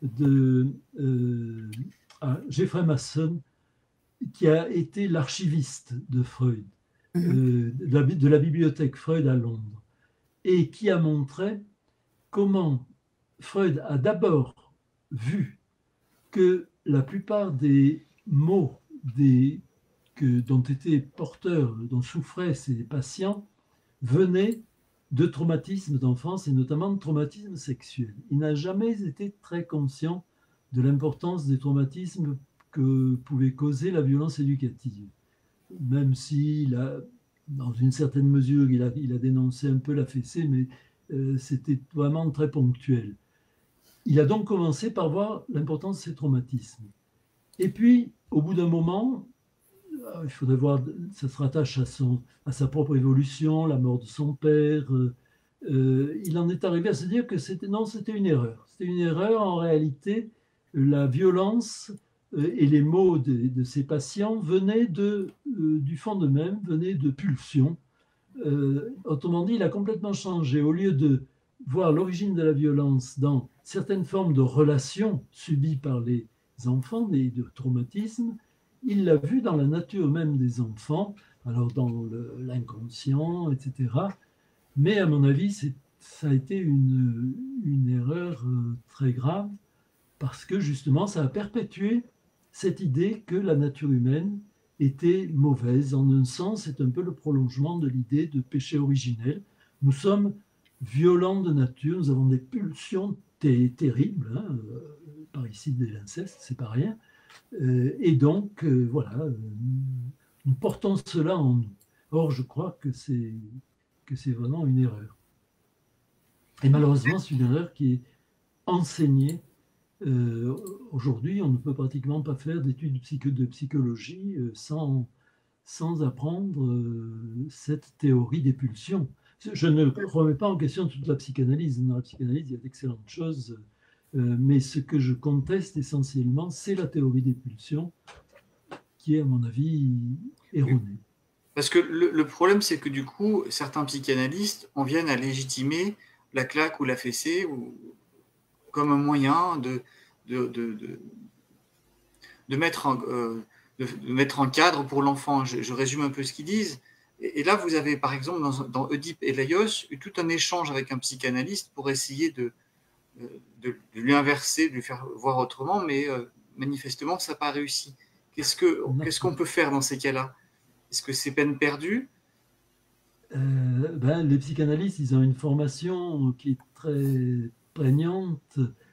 de euh, ah, Jeffrey Masson, qui a été l'archiviste de Freud, mmh. euh, de, la, de la bibliothèque Freud à Londres, et qui a montré comment Freud a d'abord vu que la plupart des maux des, que, dont étaient porteurs, dont souffraient ces patients, venaient de traumatismes d'enfance et notamment de traumatismes sexuels. Il n'a jamais été très conscient de l'importance des traumatismes que pouvait causer la violence éducative, même s'il a, dans une certaine mesure, il a, il a dénoncé un peu la fessée, mais euh, c'était vraiment très ponctuel. Il a donc commencé par voir l'importance de ces traumatismes. Et puis, au bout d'un moment, il faudrait voir, ça se rattache à, son, à sa propre évolution, la mort de son père. Euh, euh, il en est arrivé à se dire que c'était, non, c'était une erreur. C'était une erreur. En réalité, la violence euh, et les maux de, de ces patients venaient de, euh, du fond d'eux-mêmes, venaient de pulsions. Euh, autrement dit, il a complètement changé. Au lieu de voir l'origine de la violence dans certaines formes de relations subies par les enfants, des de traumatismes, il l'a vu dans la nature même des enfants, alors dans l'inconscient, et cetera. Mais à mon avis, ça a été une, une erreur très grave, parce que justement, ça a perpétué cette idée que la nature humaine était mauvaise. En un sens, c'est un peu le prolongement de l'idée de péché originel. Nous sommes violents de nature, nous avons des pulsions terribles, hein, par ici de l'inceste, c'est pas rien. Euh, et donc, euh, voilà, euh, nous portons cela en nous. Or, je crois que c'est que c'est vraiment une erreur. Et malheureusement, c'est une erreur qui est enseignée. Euh, aujourd'hui, on ne peut pratiquement pas faire d'études de, psycho de psychologie euh, sans, sans apprendre euh, cette théorie des pulsions. Je ne remets pas en question toute la psychanalyse. Dans la psychanalyse, il y a d'excellentes choses. Euh, mais ce que je conteste essentiellement, c'est la théorie des pulsions, qui est, à mon avis, erronée. Parce que le, le problème, c'est que du coup, certains psychanalystes en viennent à légitimer la claque ou la fessée ou, comme un moyen de, de, de, de, de, mettre, en, euh, de, de mettre en cadre pour l'enfant. Je, je résume un peu ce qu'ils disent. Et, et là, vous avez, par exemple, dans, dans Oedipe et Laios, eu tout un échange avec un psychanalyste pour essayer de De, de lui inverser, de lui faire voir autrement, mais euh, manifestement, ça n'a pas réussi. Qu'est-ce que, qu'est-ce qu'on peut faire dans ces cas-là? Est-ce que c'est peine perdue? euh, ben, Les psychanalystes, ils ont une formation qui est très prégnante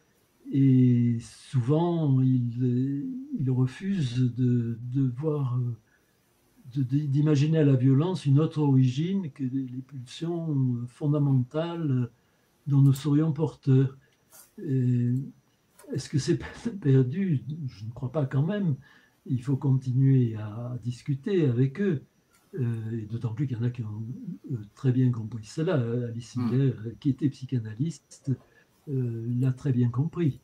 et souvent, ils, ils refusent de, de voir, de, d'imaginer à la violence une autre origine que les pulsions fondamentales dont nous serions porteurs. Et est-ce que c'est perdu? Je ne crois pas quand même. Il faut continuer à discuter avec eux. Euh, et d'autant plus qu'il y en a qui ont euh, très bien compris cela. Alice Miller, mmh. qui était psychanalyste, euh, l'a très bien compris.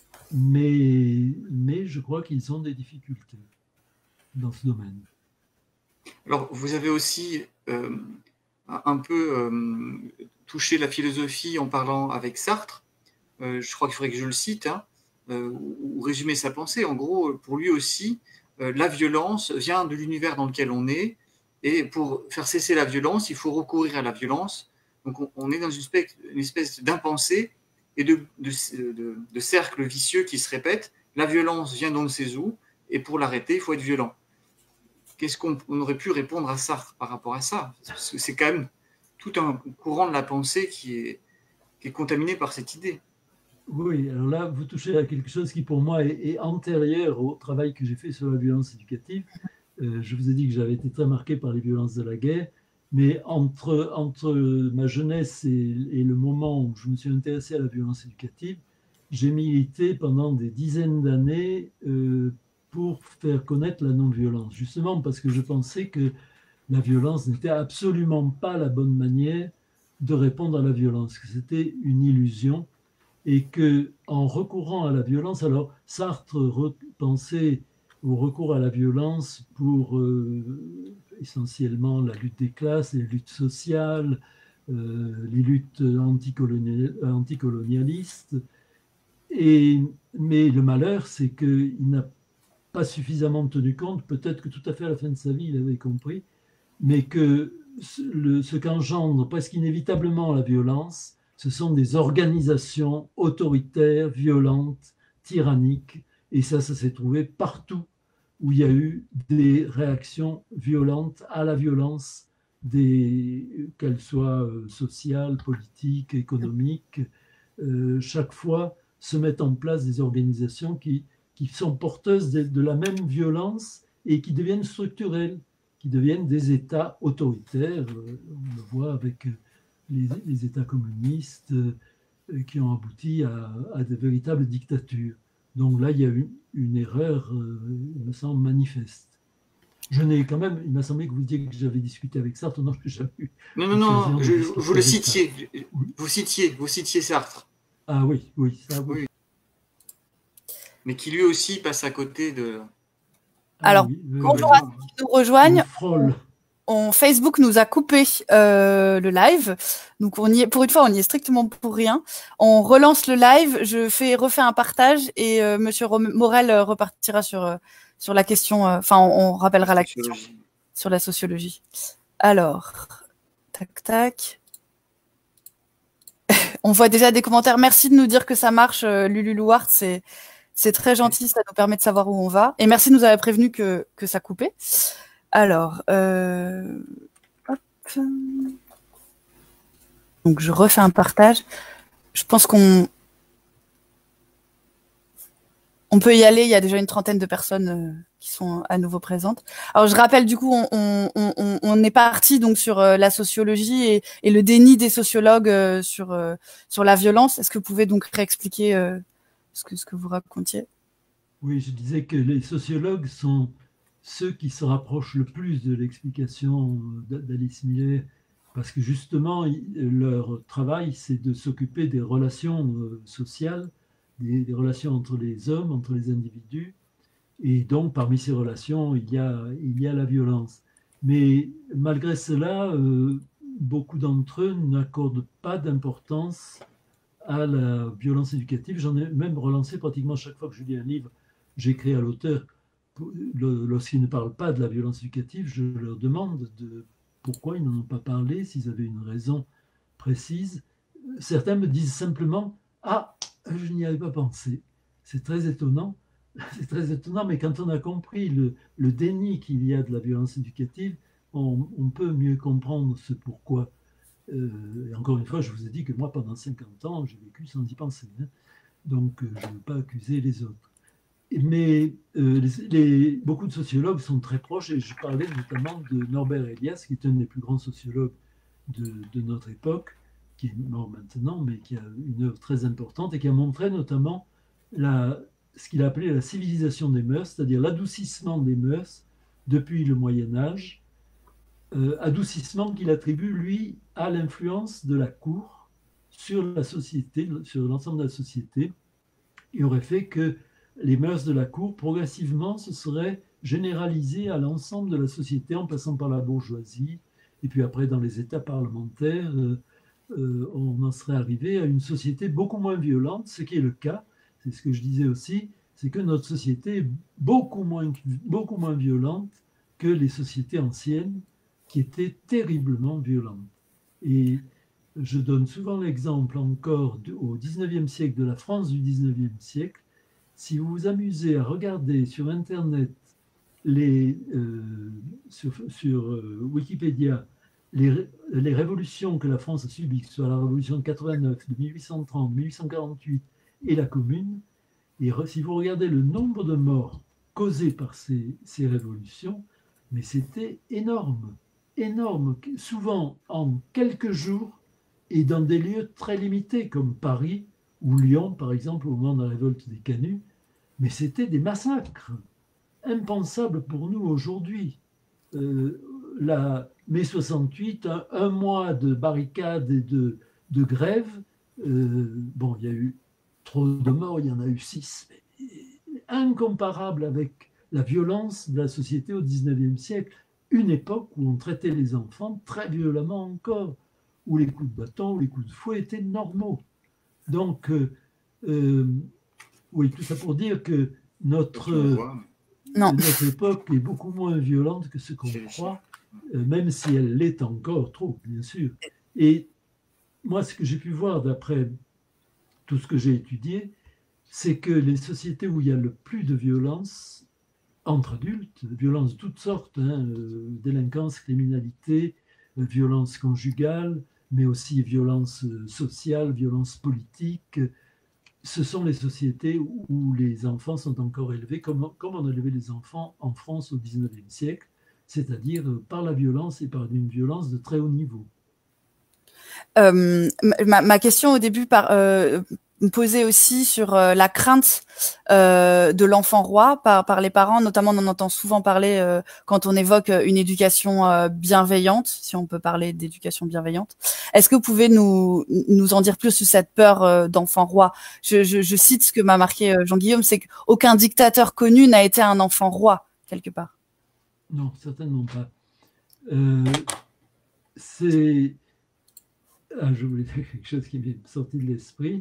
Mais, mais je crois qu'ils ont des difficultés dans ce domaine. Alors, vous avez aussi euh, un peu euh, touché la philosophie en parlant avec Sartre. Euh, je crois qu'il faudrait que je le cite, hein, euh, ou, ou résumer sa pensée. En gros, pour lui aussi, euh, la violence vient de l'univers dans lequel on est, et pour faire cesser la violence, il faut recourir à la violence. Donc on, on est dans une espèce, une espèce d'impensé et de, de, de, de cercle vicieux qui se répète. La violence vient d'on ne sait où, et pour l'arrêter, il faut être violent. Qu'est-ce qu'on on aurait pu répondre à Sartre par rapport à ça? Parce que c'est quand même tout un courant de la pensée qui est, qui est contaminé par cette idée. Oui, alors là, vous touchez à quelque chose qui pour moi est, est antérieur au travail que j'ai fait sur la violence éducative. Euh, je vous ai dit que j'avais été très marqué par les violences de la guerre, mais entre, entre ma jeunesse et, et le moment où je me suis intéressé à la violence éducative, j'ai milité pendant des dizaines d'années euh, pour faire connaître la non-violence, justement parce que je pensais que la violence n'était absolument pas la bonne manière de répondre à la violence, que c'était une illusion et que en recourant à la violence, alors Sartre pensait au recours à la violence pour euh, essentiellement la lutte des classes, les luttes sociales, euh, les luttes anticolonial, anticolonialistes. Et, mais le malheur, c'est qu'il n'a pas suffisamment tenu compte, peut-être que tout à fait à la fin de sa vie, il avait compris, mais que ce, ce qu'engendre presque inévitablement la violence, ce sont des organisations autoritaires, violentes, tyranniques, et ça, ça s'est trouvé partout où il y a eu des réactions violentes à la violence, qu'elles soient sociales, politiques, économiques. Euh, chaque fois se mettent en place des organisations qui, qui sont porteuses de, de la même violence et qui deviennent structurelles, qui deviennent des États autoritaires. On le voit avec les, les États communistes qui ont abouti à, à de véritables dictatures. Donc là, il y a eu une erreur, il me semble, manifeste. Je n'ai quand même, il m'a semblé que vous disiez que j'avais discuté avec Sartre. Non, je n'ai jamais eu. Non, non, non, je, vous le citiez. Oui. Vous citiez, vous citiez Sartre. Ah oui, oui, ça oui. oui. Mais qui lui aussi passe à côté de... Alors, ah oui, euh, bonjour à ceux qui nous rejoignent. On, Facebook nous a coupé euh, le live, donc on y est, pour une fois, on y est strictement pour rien. On relance le live, je fais refais un partage et euh, Monsieur Morel repartira sur euh, sur la question. Enfin, euh, on, on rappellera la question sur la sociologie. Alors, tac tac. On voit déjà des commentaires. Merci de nous dire que ça marche, euh, Lululouart, c'est c'est très gentil, ça nous permet de savoir où on va. Et merci de nous avoir prévenu que que ça coupait. Alors, euh... hop. Donc je refais un partage. Je pense qu'on on peut y aller. Il y a déjà une trentaine de personnes euh, qui sont à nouveau présentes. Alors je rappelle du coup, on, on, on, on est parti donc sur euh, la sociologie et, et le déni des sociologues euh, sur euh, sur la violence. Est-ce que vous pouvez donc réexpliquer euh, ce que ce que vous racontiez? Oui, je disais que les sociologues sont ceux qui se rapprochent le plus de l'explication d'Alice Miller, parce que justement, leur travail, c'est de s'occuper des relations sociales, des, des relations entre les hommes, entre les individus, et donc parmi ces relations, il y a, il y a la violence. Mais malgré cela, euh, beaucoup d'entre eux n'accordent pas d'importance à la violence éducative. J'en ai même relancé pratiquement chaque fois que je lis un livre, j'écris à l'auteur. Lorsqu'ils ne parlent pas de la violence éducative, je leur demande de pourquoi ils n'en ont pas parlé, s'ils avaient une raison précise. Certains me disent simplement « Ah, je n'y avais pas pensé ». C'est très étonnant, c'est très étonnant, mais quand on a compris le, le déni qu'il y a de la violence éducative, on, on peut mieux comprendre ce pourquoi. Euh, et encore une fois, je vous ai dit que moi, pendant cinquante ans, j'ai vécu sans y penser. Hein. Donc, euh, je ne veux pas accuser les autres. Mais euh, les, les, beaucoup de sociologues sont très proches, et je parlais notamment de Norbert Elias, qui est un des plus grands sociologues de, de notre époque, qui est mort maintenant, mais qui a une œuvre très importante, et qui a montré notamment la, ce qu'il a appelé la civilisation des mœurs, c'est-à-dire l'adoucissement des mœurs depuis le Moyen-Âge, euh, adoucissement qu'il attribue, lui, à l'influence de la cour sur la société, sur l'ensemble de la société, et aurait fait que les mœurs de la cour, progressivement, se seraient généralisées à l'ensemble de la société en passant par la bourgeoisie. Et puis après, dans les États parlementaires, euh, euh, on en serait arrivé à une société beaucoup moins violente, ce qui est le cas. C'est ce que je disais aussi, c'est que notre société est beaucoup moins, beaucoup moins violente que les sociétés anciennes qui étaient terriblement violentes. Et je donne souvent l'exemple encore de, au dix-neuvième siècle, de la France du dix-neuvième siècle. Si vous vous amusez à regarder sur Internet, les, euh, sur, sur euh, Wikipédia, les, les révolutions que la France a subies, que ce soit la révolution de quatre-vingt-neuf, de mille huit cent trente, mille huit cent quarante-huit et la commune. Et si vous regardez le nombre de morts causés par ces, ces révolutions, mais c'était énorme, énorme, souvent en quelques jours et dans des lieux très limités comme Paris ou Lyon, par exemple, au moment de la révolte des Canuts. Mais c'était des massacres impensables pour nous aujourd'hui. Euh, la mai soixante-huit, un, un mois de barricades et de, de grèves, euh, bon, il y a eu trop de morts, il y en a eu six, mais incomparable avec la violence de la société au dix-neuvième siècle, une époque où on traitait les enfants très violemment encore, où les coups de bâton, où les coups de fouet étaient normaux. Donc, euh, euh, oui, tout ça pour dire que notre, non. notre époque est beaucoup moins violente que ce qu'on croit, euh, même si elle l'est encore trop, bien sûr. Et moi, ce que j'ai pu voir d'après tout ce que j'ai étudié, c'est que les sociétés où il y a le plus de violence entre adultes, violence de toutes sortes, hein, euh, délinquance, criminalité, euh, violence conjugale, mais aussi violence sociale, violence politique, ce sont les sociétés où les enfants sont encore élevés comme, comme on a élevé les enfants en France au dix-neuvième siècle, c'est-à-dire par la violence et par une violence de très haut niveau. Euh, ma, ma question au début par, euh, me posait aussi sur euh, la crainte euh, de l'enfant roi par, par les parents, notamment on en entend souvent parler euh, quand on évoque une éducation euh, bienveillante, si on peut parler d'éducation bienveillante. Est-ce que vous pouvez nous, nous en dire plus sur cette peur euh, d'enfant roi? je, je, je cite ce que m'a marqué euh, Jean-Guillaume, c'est qu'aucun dictateur connu n'a été un enfant roi, quelque part. Non, certainement pas. Euh, c'est... Ah, je voulais dire quelque chose qui m'est sorti de l'esprit.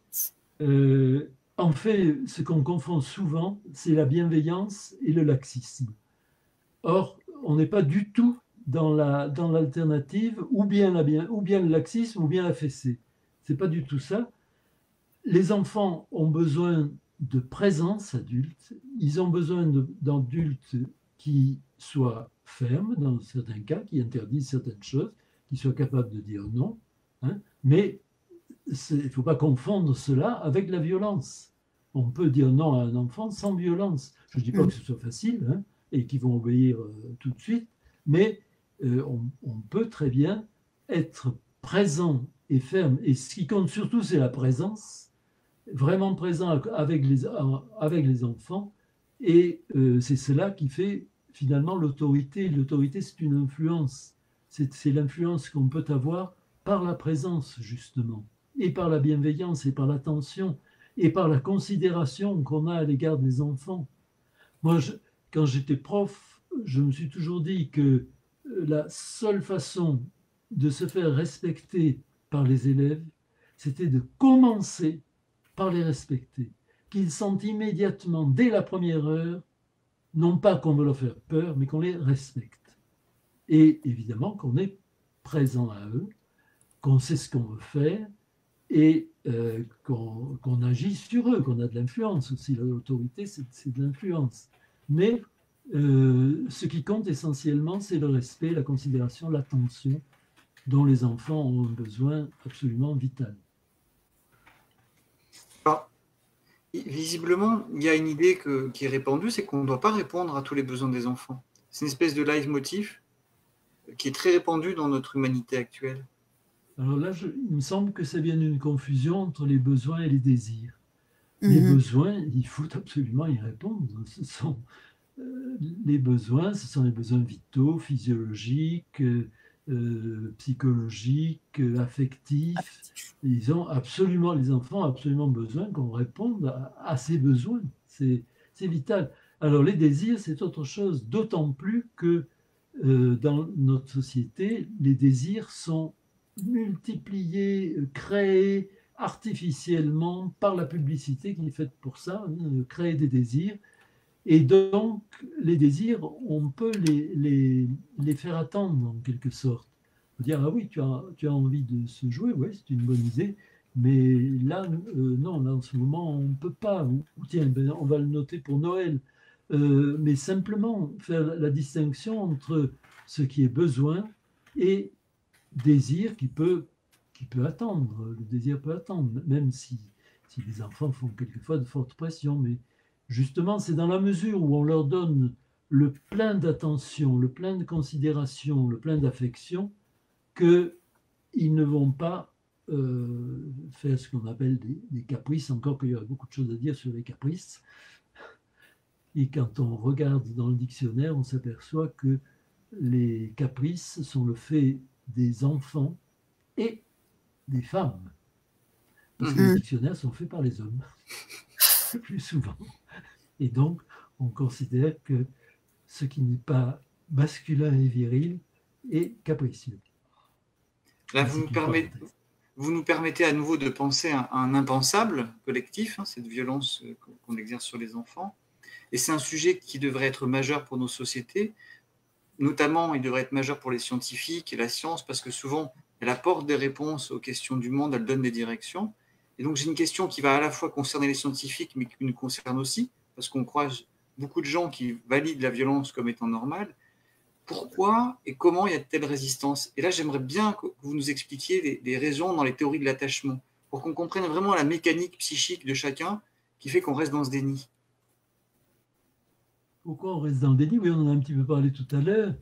Euh, en fait, ce qu'on confond souvent, c'est la bienveillance et le laxisme. Or, on n'est pas du tout dans la, dans l'alternative, ou bien, la bien, ou bien le laxisme, ou bien la fessée. C'est pas du tout ça. Les enfants ont besoin de présence adulte. Ils ont besoin de, d'adultes qui soient fermes, dans certains cas, qui interdisent certaines choses, qui soient capables de dire non. Hein, mais il ne faut pas confondre cela avec la violence. On peut dire non à un enfant sans violence. Je ne dis pas que ce soit facile hein, et qu'ils vont obéir euh, tout de suite, mais euh, on, on peut très bien être présent et ferme. Et ce qui compte surtout, c'est la présence, vraiment présent avec les, avec les enfants. Et euh, c'est cela qui fait finalement l'autorité. L'autorité, c'est une influence. C'est, c'est l'influence qu'on peut avoir par la présence, justement, et par la bienveillance, et par l'attention, et par la considération qu'on a à l'égard des enfants. Moi, je, quand j'étais prof, je me suis toujours dit que la seule façon de se faire respecter par les élèves, c'était de commencer par les respecter, qu'ils sentent immédiatement, dès la première heure, non pas qu'on veut leur faire peur, mais qu'on les respecte. Et évidemment qu'on est présent à eux, qu'on sait ce qu'on veut faire et euh, qu'on, qu'on agit sur eux, qu'on a de l'influence aussi. L'autorité, c'est, c'est de l'influence. Mais euh, ce qui compte essentiellement, c'est le respect, la considération, l'attention dont les enfants ont un besoin absolument vital. Alors, visiblement, il y a une idée que, qui est répandue, c'est qu'on ne doit pas répondre à tous les besoins des enfants. C'est une espèce de leitmotiv qui est très répandu dans notre humanité actuelle. Alors là, je, il me semble que ça vient d'une confusion entre les besoins et les désirs. Mmh. Les besoins, il faut absolument y répondre. Ce sont euh, les besoins, ce sont les besoins vitaux, physiologiques, euh, euh, psychologiques, euh, affectifs. Ils ont absolument, les enfants ont absolument besoin qu'on réponde à, à ces besoins. C'est, c'est vital. Alors les désirs, c'est autre chose, d'autant plus que euh, dans notre société, les désirs sont multipliés, créés artificiellement par la publicité qui est faite pour ça, hein, créer des désirs. Et donc, les désirs, on peut les, les, les faire attendre en quelque sorte. On peut dire, ah oui, tu as, tu as envie de se jouer, oui, c'est une bonne idée, mais là, euh, non, là, en ce moment, on ne peut pas. Ou, tiens, ben, on va le noter pour Noël. Euh, mais simplement faire la distinction entre ce qui est besoin et désir qui peut, qui peut attendre. Le désir peut attendre, même si, si les enfants font quelquefois de fortes pressions. Mais justement, c'est dans la mesure où on leur donne le plein d'attention, le plein de considération, le plein d'affection, qu'ils ne vont pas euh, faire ce qu'on appelle des, des caprices, encore qu'il y a beaucoup de choses à dire sur les caprices. Et quand on regarde dans le dictionnaire, on s'aperçoit que les caprices sont le fait des enfants et des femmes. Parce que les dictionnaires sont faits par les hommes, le plus souvent. Et donc, on considère que ce qui n'est pas masculin et viril est capricieux. Là, vous nous, permettez, vous nous permettez à nouveau de penser à un impensable collectif, hein, cette violence qu'on exerce sur les enfants. Et c'est un sujet qui devrait être majeur pour nos sociétés. Notamment, il devrait être majeur pour les scientifiques et la science, parce que souvent, elle apporte des réponses aux questions du monde, elle donne des directions. Et donc, j'ai une question qui va à la fois concerner les scientifiques, mais qui nous concerne aussi, parce qu'on croise beaucoup de gens qui valident la violence comme étant normale. Pourquoi et comment il y a de telles résistances? Et là, j'aimerais bien que vous nous expliquiez les, les raisons dans les théories de l'attachement, pour qu'on comprenne vraiment la mécanique psychique de chacun qui fait qu'on reste dans ce déni. Pourquoi on reste dans le déni? Oui, on en a un petit peu parlé tout à l'heure.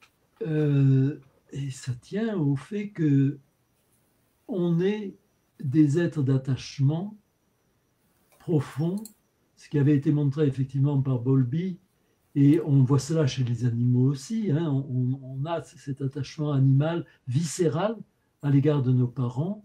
Euh, et ça tient au fait que on est des êtres d'attachement profond, ce qui avait été montré effectivement par Bowlby, et on voit cela chez les animaux aussi. Hein, on, on a cet attachement animal viscéral à l'égard de nos parents.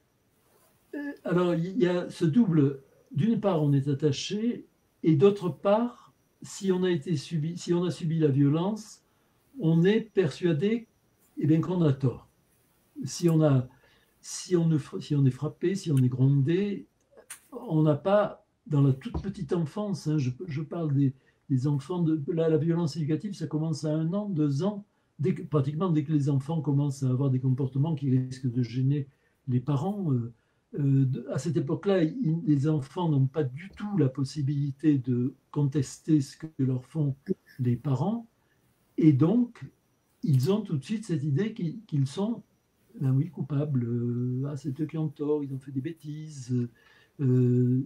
Alors, il y a ce double. D'une part, on est attaché, et d'autre part, si on a été subi, si on a subi la violence, on est persuadé eh bien, qu'on a tort. Si on, a, si, on ne, si on est frappé, si on est grondé, on n'a pas, dans la toute petite enfance, hein, je, je parle des, des enfants, de la, la violence éducative, ça commence à un an, deux ans, dès que, pratiquement dès que les enfants commencent à avoir des comportements qui risquent de gêner les parents. Euh, Euh, à cette époque-là, les enfants n'ont pas du tout la possibilité de contester ce que leur font les parents, et donc ils ont tout de suite cette idée qu'ils, qu'ils sont, ben oui, coupables. Euh, ah, c'est eux qui ont tort, ils ont fait des bêtises. Euh,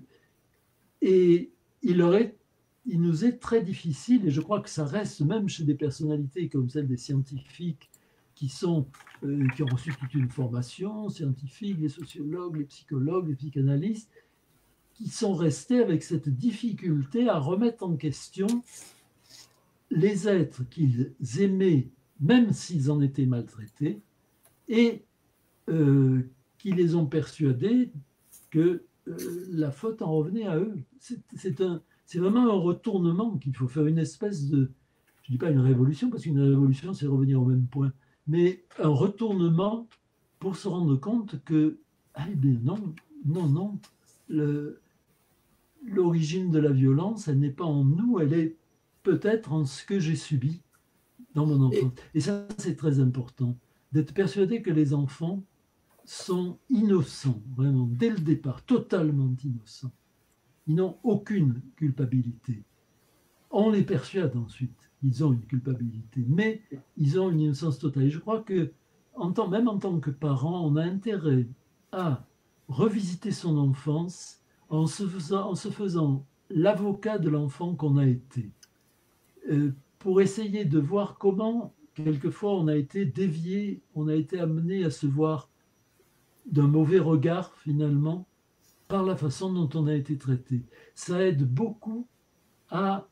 et il, leur est, il nous est très difficile, et je crois que ça reste même chez des personnalités comme celle des scientifiques, qui, sont, euh, qui ont reçu toute une formation scientifique, les sociologues, les psychologues, les psychanalystes, qui sont restés avec cette difficulté à remettre en question les êtres qu'ils aimaient, même s'ils en étaient maltraités, et euh, qui les ont persuadés que euh, la faute en revenait à eux. C'est, c'est, un, c'est vraiment un retournement qu'il faut faire, une espèce de, je ne dis pas une révolution, parce qu'une révolution, c'est revenir au même point, mais un retournement pour se rendre compte que, eh bien non, non, non, le, l'origine de la violence, elle n'est pas en nous, elle est peut-être en ce que j'ai subi dans mon enfance. Et ça, c'est très important, d'être persuadé que les enfants sont innocents, vraiment, dès le départ, totalement innocents. Ils n'ont aucune culpabilité. On les persuade ensuite. Ils ont une culpabilité, mais ils ont une innocence totale. Et je crois que, en tant, même en tant que parent, on a intérêt à revisiter son enfance en se faisant, en se faisant l'avocat de l'enfant qu'on a été, euh, pour essayer de voir comment, quelquefois, on a été dévié, on a été amené à se voir d'un mauvais regard, finalement, par la façon dont on a été traité. Ça aide beaucoup à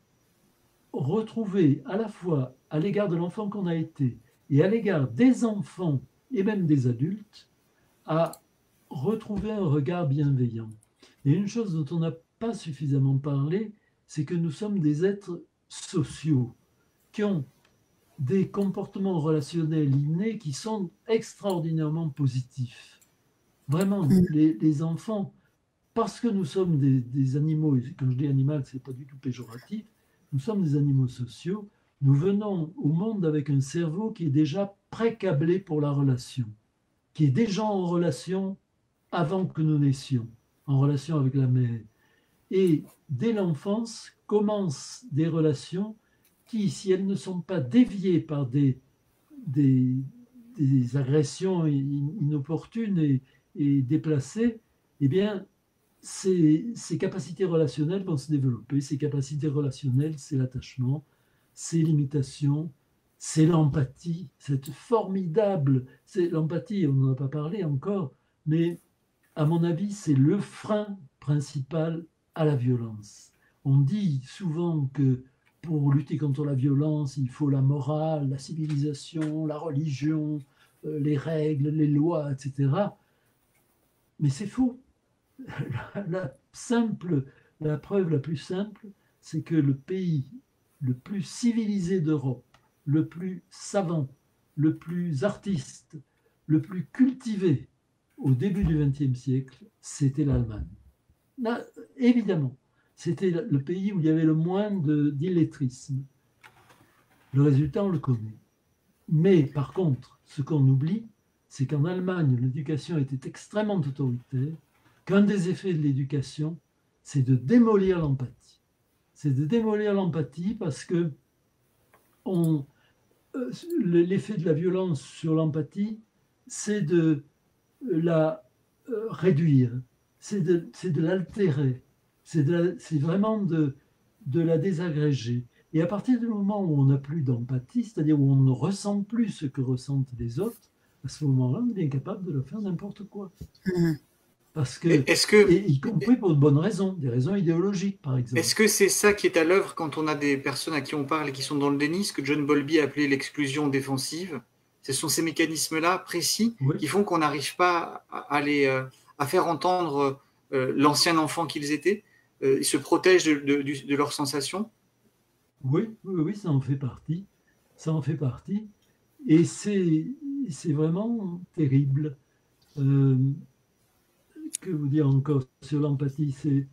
retrouver à la fois à l'égard de l'enfant qu'on a été et à l'égard des enfants et même des adultes, à retrouver un regard bienveillant. Et une chose dont on n'a pas suffisamment parlé, c'est que nous sommes des êtres sociaux qui ont des comportements relationnels innés qui sont extraordinairement positifs. Vraiment, les, les enfants, parce que nous sommes des, des animaux, et quand je dis animal, ce n'est pas du tout péjoratif, nous sommes des animaux sociaux, nous venons au monde avec un cerveau qui est déjà pré-câblé pour la relation, qui est déjà en relation avant que nous naissions, en relation avec la mère. Et dès l'enfance commencent des relations qui, si elles ne sont pas déviées par des, des, des agressions inopportunes et, et déplacées, eh bien, ces, ces capacités relationnelles vont se développer. Ces capacités relationnelles, c'est l'attachement, c'est l'imitation, c'est l'empathie, cette formidable, c'est l'empathie, on n'en a pas parlé encore, mais à mon avis, c'est le frein principal à la violence. On dit souvent que pour lutter contre la violence, il faut la morale, la civilisation, la religion, euh, les règles, les lois, et cetera. Mais c'est faux. La, la, simple, la preuve la plus simple, c'est que le pays le plus civilisé d'Europe, le plus savant, le plus artiste, le plus cultivé au début du vingtième siècle, c'était l'Allemagne. Là, évidemment, c'était le pays où il y avait le moins d'illettrisme. Le résultat, on le connaît. Mais par contre, ce qu'on oublie, c'est qu'en Allemagne, l'éducation était extrêmement autoritaire, qu'un des effets de l'éducation, c'est de démolir l'empathie. C'est de démolir l'empathie parce que on, euh, l'effet de la violence sur l'empathie, c'est de la euh, réduire, c'est de, c'est de l'altérer, c'est vraiment de, de la désagréger. Et à partir du moment où on n'a plus d'empathie, c'est-à-dire où on ne ressent plus ce que ressentent les autres, à ce moment-là, on est incapable de leur faire n'importe quoi. Mmh. Parce que, est-ce que, et y compris pour de bonnes raisons, des raisons idéologiques, par exemple. Est-ce que c'est ça qui est à l'œuvre quand on a des personnes à qui on parle et qui sont dans le déni, ce que John Bowlby a appelé l'exclusion défensive? Ce sont ces mécanismes-là précis oui. qui font qu'on n'arrive pas à, les, à faire entendre euh, l'ancien enfant qu'ils étaient. Euh, ils se protègent de, de, de, de leurs sensations. Oui, oui, oui, ça en fait partie. Ça en fait partie. Et c'est vraiment terrible. Euh, que vous dire encore sur l'empathie?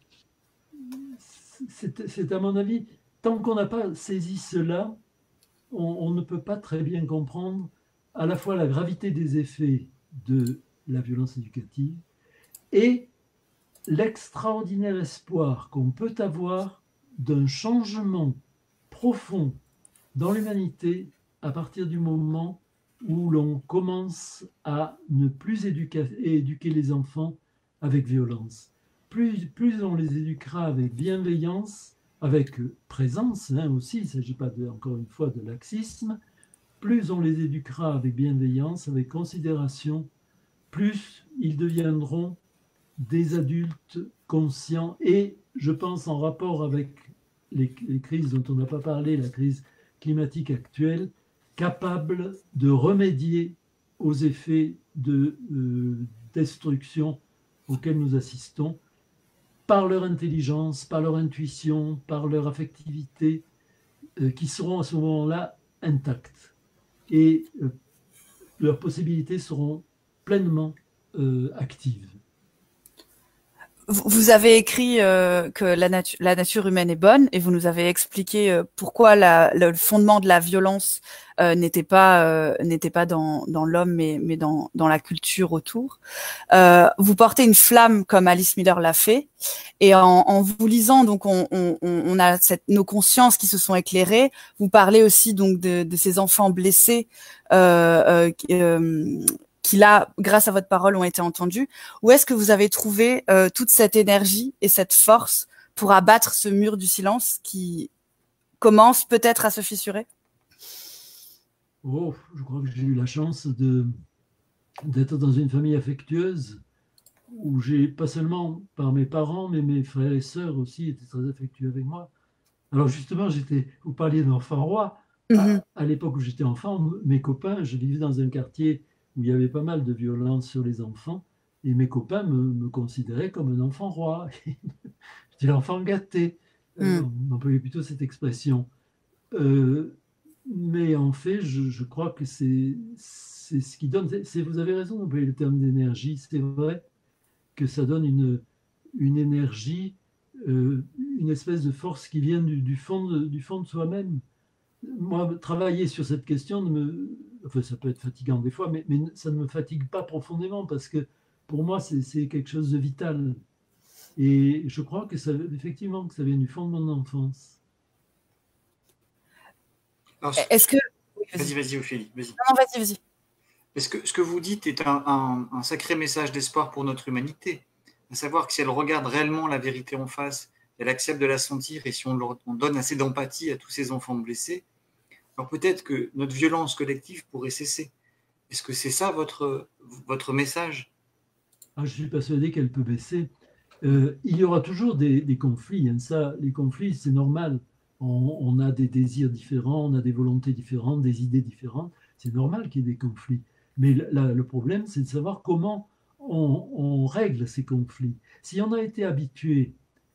C'est à mon avis, tant qu'on n'a pas saisi cela, on, on ne peut pas très bien comprendre à la fois la gravité des effets de la violence éducative et l'extraordinaire espoir qu'on peut avoir d'un changement profond dans l'humanité à partir du moment où l'on commence à ne plus éduquer, éduquer les enfants avec violence. Plus, plus on les éduquera avec bienveillance, avec présence hein, aussi, il ne s'agit pas de, encore une fois de laxisme, plus on les éduquera avec bienveillance, avec considération, plus ils deviendront des adultes conscients et, je pense, en rapport avec les, les crises dont on n'a pas parlé, la crise climatique actuelle, capables de remédier aux effets de euh, destruction auxquels nous assistons par leur intelligence, par leur intuition, par leur affectivité, euh, qui seront à ce moment-là intactes. Et euh, leurs possibilités seront pleinement euh, actives. Vous avez écrit euh, que la, natu la nature humaine est bonne et vous nous avez expliqué euh, pourquoi la, le fondement de la violence euh, n'était pas euh, n'était pas dans, dans l'homme mais, mais dans, dans la culture autour. Euh, vous portez une flamme comme Alice Miller l'a fait et en, en vous lisant donc on, on, on a cette, nos consciences qui se sont éclairées. Vous parlez aussi donc de, de ces enfants blessés. Euh, euh, euh, qui là, grâce à votre parole, ont été entendus. Où est-ce que vous avez trouvé euh, toute cette énergie et cette force pour abattre ce mur du silence qui commence peut-être à se fissurer? Oh, je crois que j'ai eu la chance de d'être dans une famille affectueuse où j'ai, pas seulement par mes parents, mais mes frères et sœurs aussi étaient très affectueux avec moi. Alors justement, j'étais, vous parliez d'enfant roi. Mm-hmm. À, à l'époque où j'étais enfant, mes copains, je vivais dans un quartier où il y avait pas mal de violence sur les enfants, et mes copains me, me considéraient comme un enfant roi. J'étais l'enfant gâté. Mm. Euh, on employait plutôt cette expression. Euh, mais en fait, je, je crois que c'est ce qui donne... C'est, vous avez raison d'employer le terme d'énergie. C'est vrai que ça donne une, une énergie, euh, une espèce de force qui vient du, du, fond, de, du fond de soi-même. Moi, travailler sur cette question, me, enfin, ça peut être fatigant des fois, mais, mais ça ne me fatigue pas profondément parce que pour moi, c'est quelque chose de vital. Et je crois que ça, effectivement, que ça vient du fond de mon enfance. Est-ce que... Vas-y, vas-y, Ophélie. Vas non, vas-y, vas-y. Est-ce que ce que vous dites est un, un, un sacré message d'espoir pour notre humanité? à savoir que si elle regarde réellement la vérité en face, elle accepte de la sentir, et si on, leur, on donne assez d'empathie à tous ces enfants blessés, alors peut-être que notre violence collective pourrait cesser. Est-ce que c'est ça votre, votre message? Ah, je suis persuadé qu'elle peut baisser. Euh, il y aura toujours des, des conflits. Hein. Ça, les conflits, c'est normal. On, on a des désirs différents, on a des volontés différentes, des idées différentes. C'est normal qu'il y ait des conflits. Mais la, le problème, c'est de savoir comment on, on règle ces conflits. Si on a été habitué,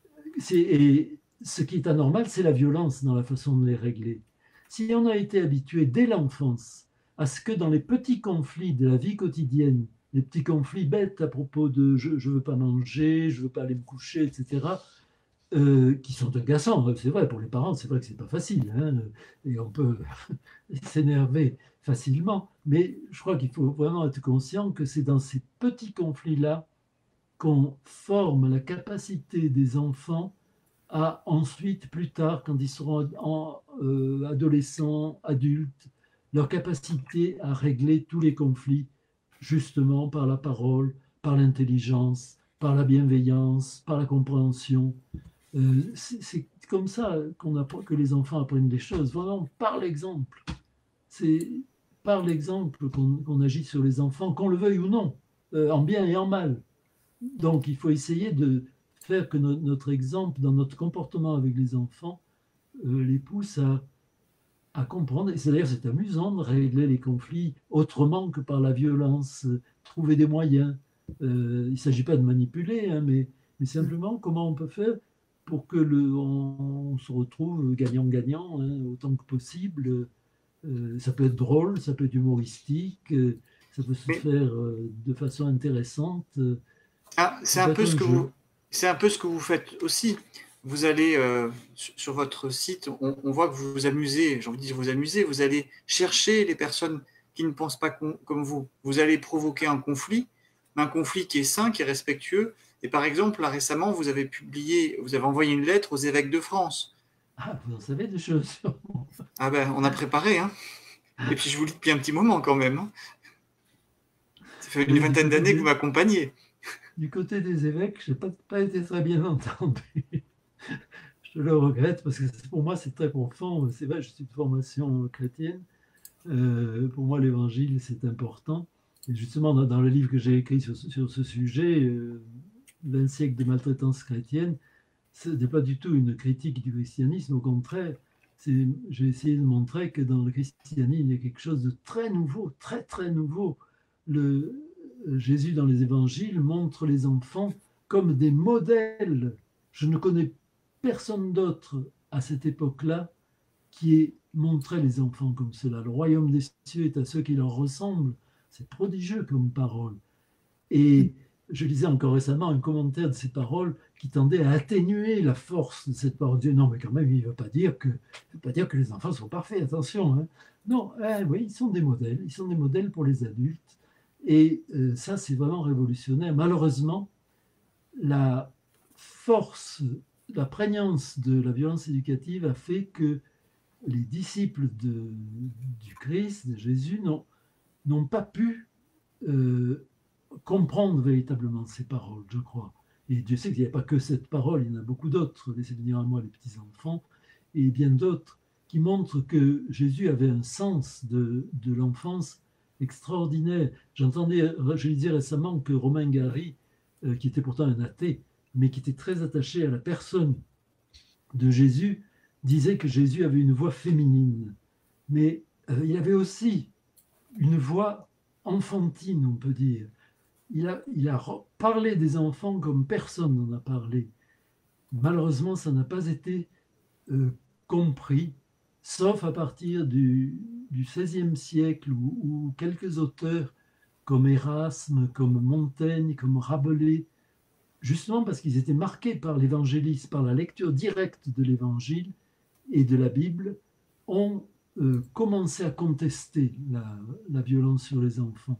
et ce qui est anormal, c'est la violence dans la façon de les régler. Si on a été habitué dès l'enfance à ce que dans les petits conflits de la vie quotidienne, les petits conflits bêtes à propos de je ne veux pas manger, je ne veux pas aller me coucher, et cetera, euh, qui sont agaçants. C'est vrai, pour les parents, c'est vrai que ce n'est pas facile, hein, et on peut s'énerver facilement, mais je crois qu'il faut vraiment être conscient que c'est dans ces petits conflits-là qu'on forme la capacité des enfants à ensuite, plus tard, quand ils seront en, euh, adolescents, adultes, leur capacité à régler tous les conflits, justement par la parole, par l'intelligence, par la bienveillance, par la compréhension. Euh, c'est comme ça qu'on apprend, que les enfants apprennent les choses, vraiment par l'exemple. C'est par l'exemple qu'on qu'on agit sur les enfants, qu'on le veuille ou non, euh, en bien et en mal. Donc il faut essayer de faire que no notre exemple dans notre comportement avec les enfants euh, les pousse à, à comprendre. Et d'ailleurs c'est amusant de régler les conflits autrement que par la violence, euh, trouver des moyens. Euh, il ne s'agit pas de manipuler, hein, mais, mais simplement comment on peut faire pour que le, on, on se retrouve gagnant-gagnant, hein, autant que possible. Euh, ça peut être drôle, ça peut être humoristique, euh, ça peut se Mais, faire euh, de façon intéressante. Euh, ah, c'est un peu ce que vous, c'est un peu ce que vous faites aussi. Vous allez euh, sur votre site, on, on voit que vous vous amusez, j'ai envie de dire vous amusez, vous allez chercher les personnes qui ne pensent pas com comme vous. Vous allez provoquer un conflit, un conflit qui est sain, qui est respectueux. Et par exemple, là récemment, vous avez publié, vous avez envoyé une lettre aux évêques de France. Ah, vous en savez des choses sur moi. Ah ben, on a préparé, hein. Et puis je vous lis depuis un petit moment quand même. Hein. Ça fait une vingtaine d'années que vous m'accompagnez. Du côté des évêques, je n'ai pas, pas été très bien entendu. Je le regrette parce que pour moi c'est très profond. C'est vrai, je suis de formation chrétienne. Euh, pour moi, l'évangile c'est important. Et justement, dans, dans le livre que j'ai écrit sur, sur ce sujet, euh, vingt siècles de maltraitance chrétienne, ce n'est pas du tout une critique du christianisme. Au contraire, j'ai essayé de montrer que dans le christianisme, il y a quelque chose de très nouveau, très très nouveau. Le, Jésus dans les évangiles montre les enfants comme des modèles. Je ne connais personne d'autre à cette époque-là qui ait montré les enfants comme cela. Le royaume des cieux est à ceux qui leur ressemblent. C'est prodigieux comme parole. Et je lisais encore récemment un commentaire de ces paroles qui tendait à atténuer la force de cette parole. Non, mais quand même, il ne veut pas dire que, il veut pas dire que les enfants sont parfaits, attention. Hein. Non, eh, oui, ils sont des modèles. Ils sont des modèles pour les adultes. Et euh, ça, c'est vraiment révolutionnaire. Malheureusement, la force, la prégnance de la violence éducative a fait que les disciples de, du Christ, de Jésus, n'ont pas pu euh, comprendre véritablement ces paroles, je crois. Et Dieu sait qu'il n'y a pas que cette parole, il y en a beaucoup d'autres, laissez venir à moi les petits-enfants, et bien d'autres qui montrent que Jésus avait un sens de, de l'enfance extraordinaire. J'entendais, je lisais récemment que Romain Gary, euh, qui était pourtant un athée, mais qui était très attaché à la personne de Jésus, disait que Jésus avait une voix féminine. Mais euh, il avait aussi une voix enfantine, on peut dire. Il a, il a parlé des enfants comme personne n'en a parlé. Malheureusement, ça n'a pas été euh, compris, sauf à partir du, du seizième siècle où, où quelques auteurs comme Erasme, comme Montaigne, comme Rabelais, justement parce qu'ils étaient marqués par l'évangélisme, par la lecture directe de l'évangile et de la Bible, ont euh, commencé à contester la, la violence sur les enfants.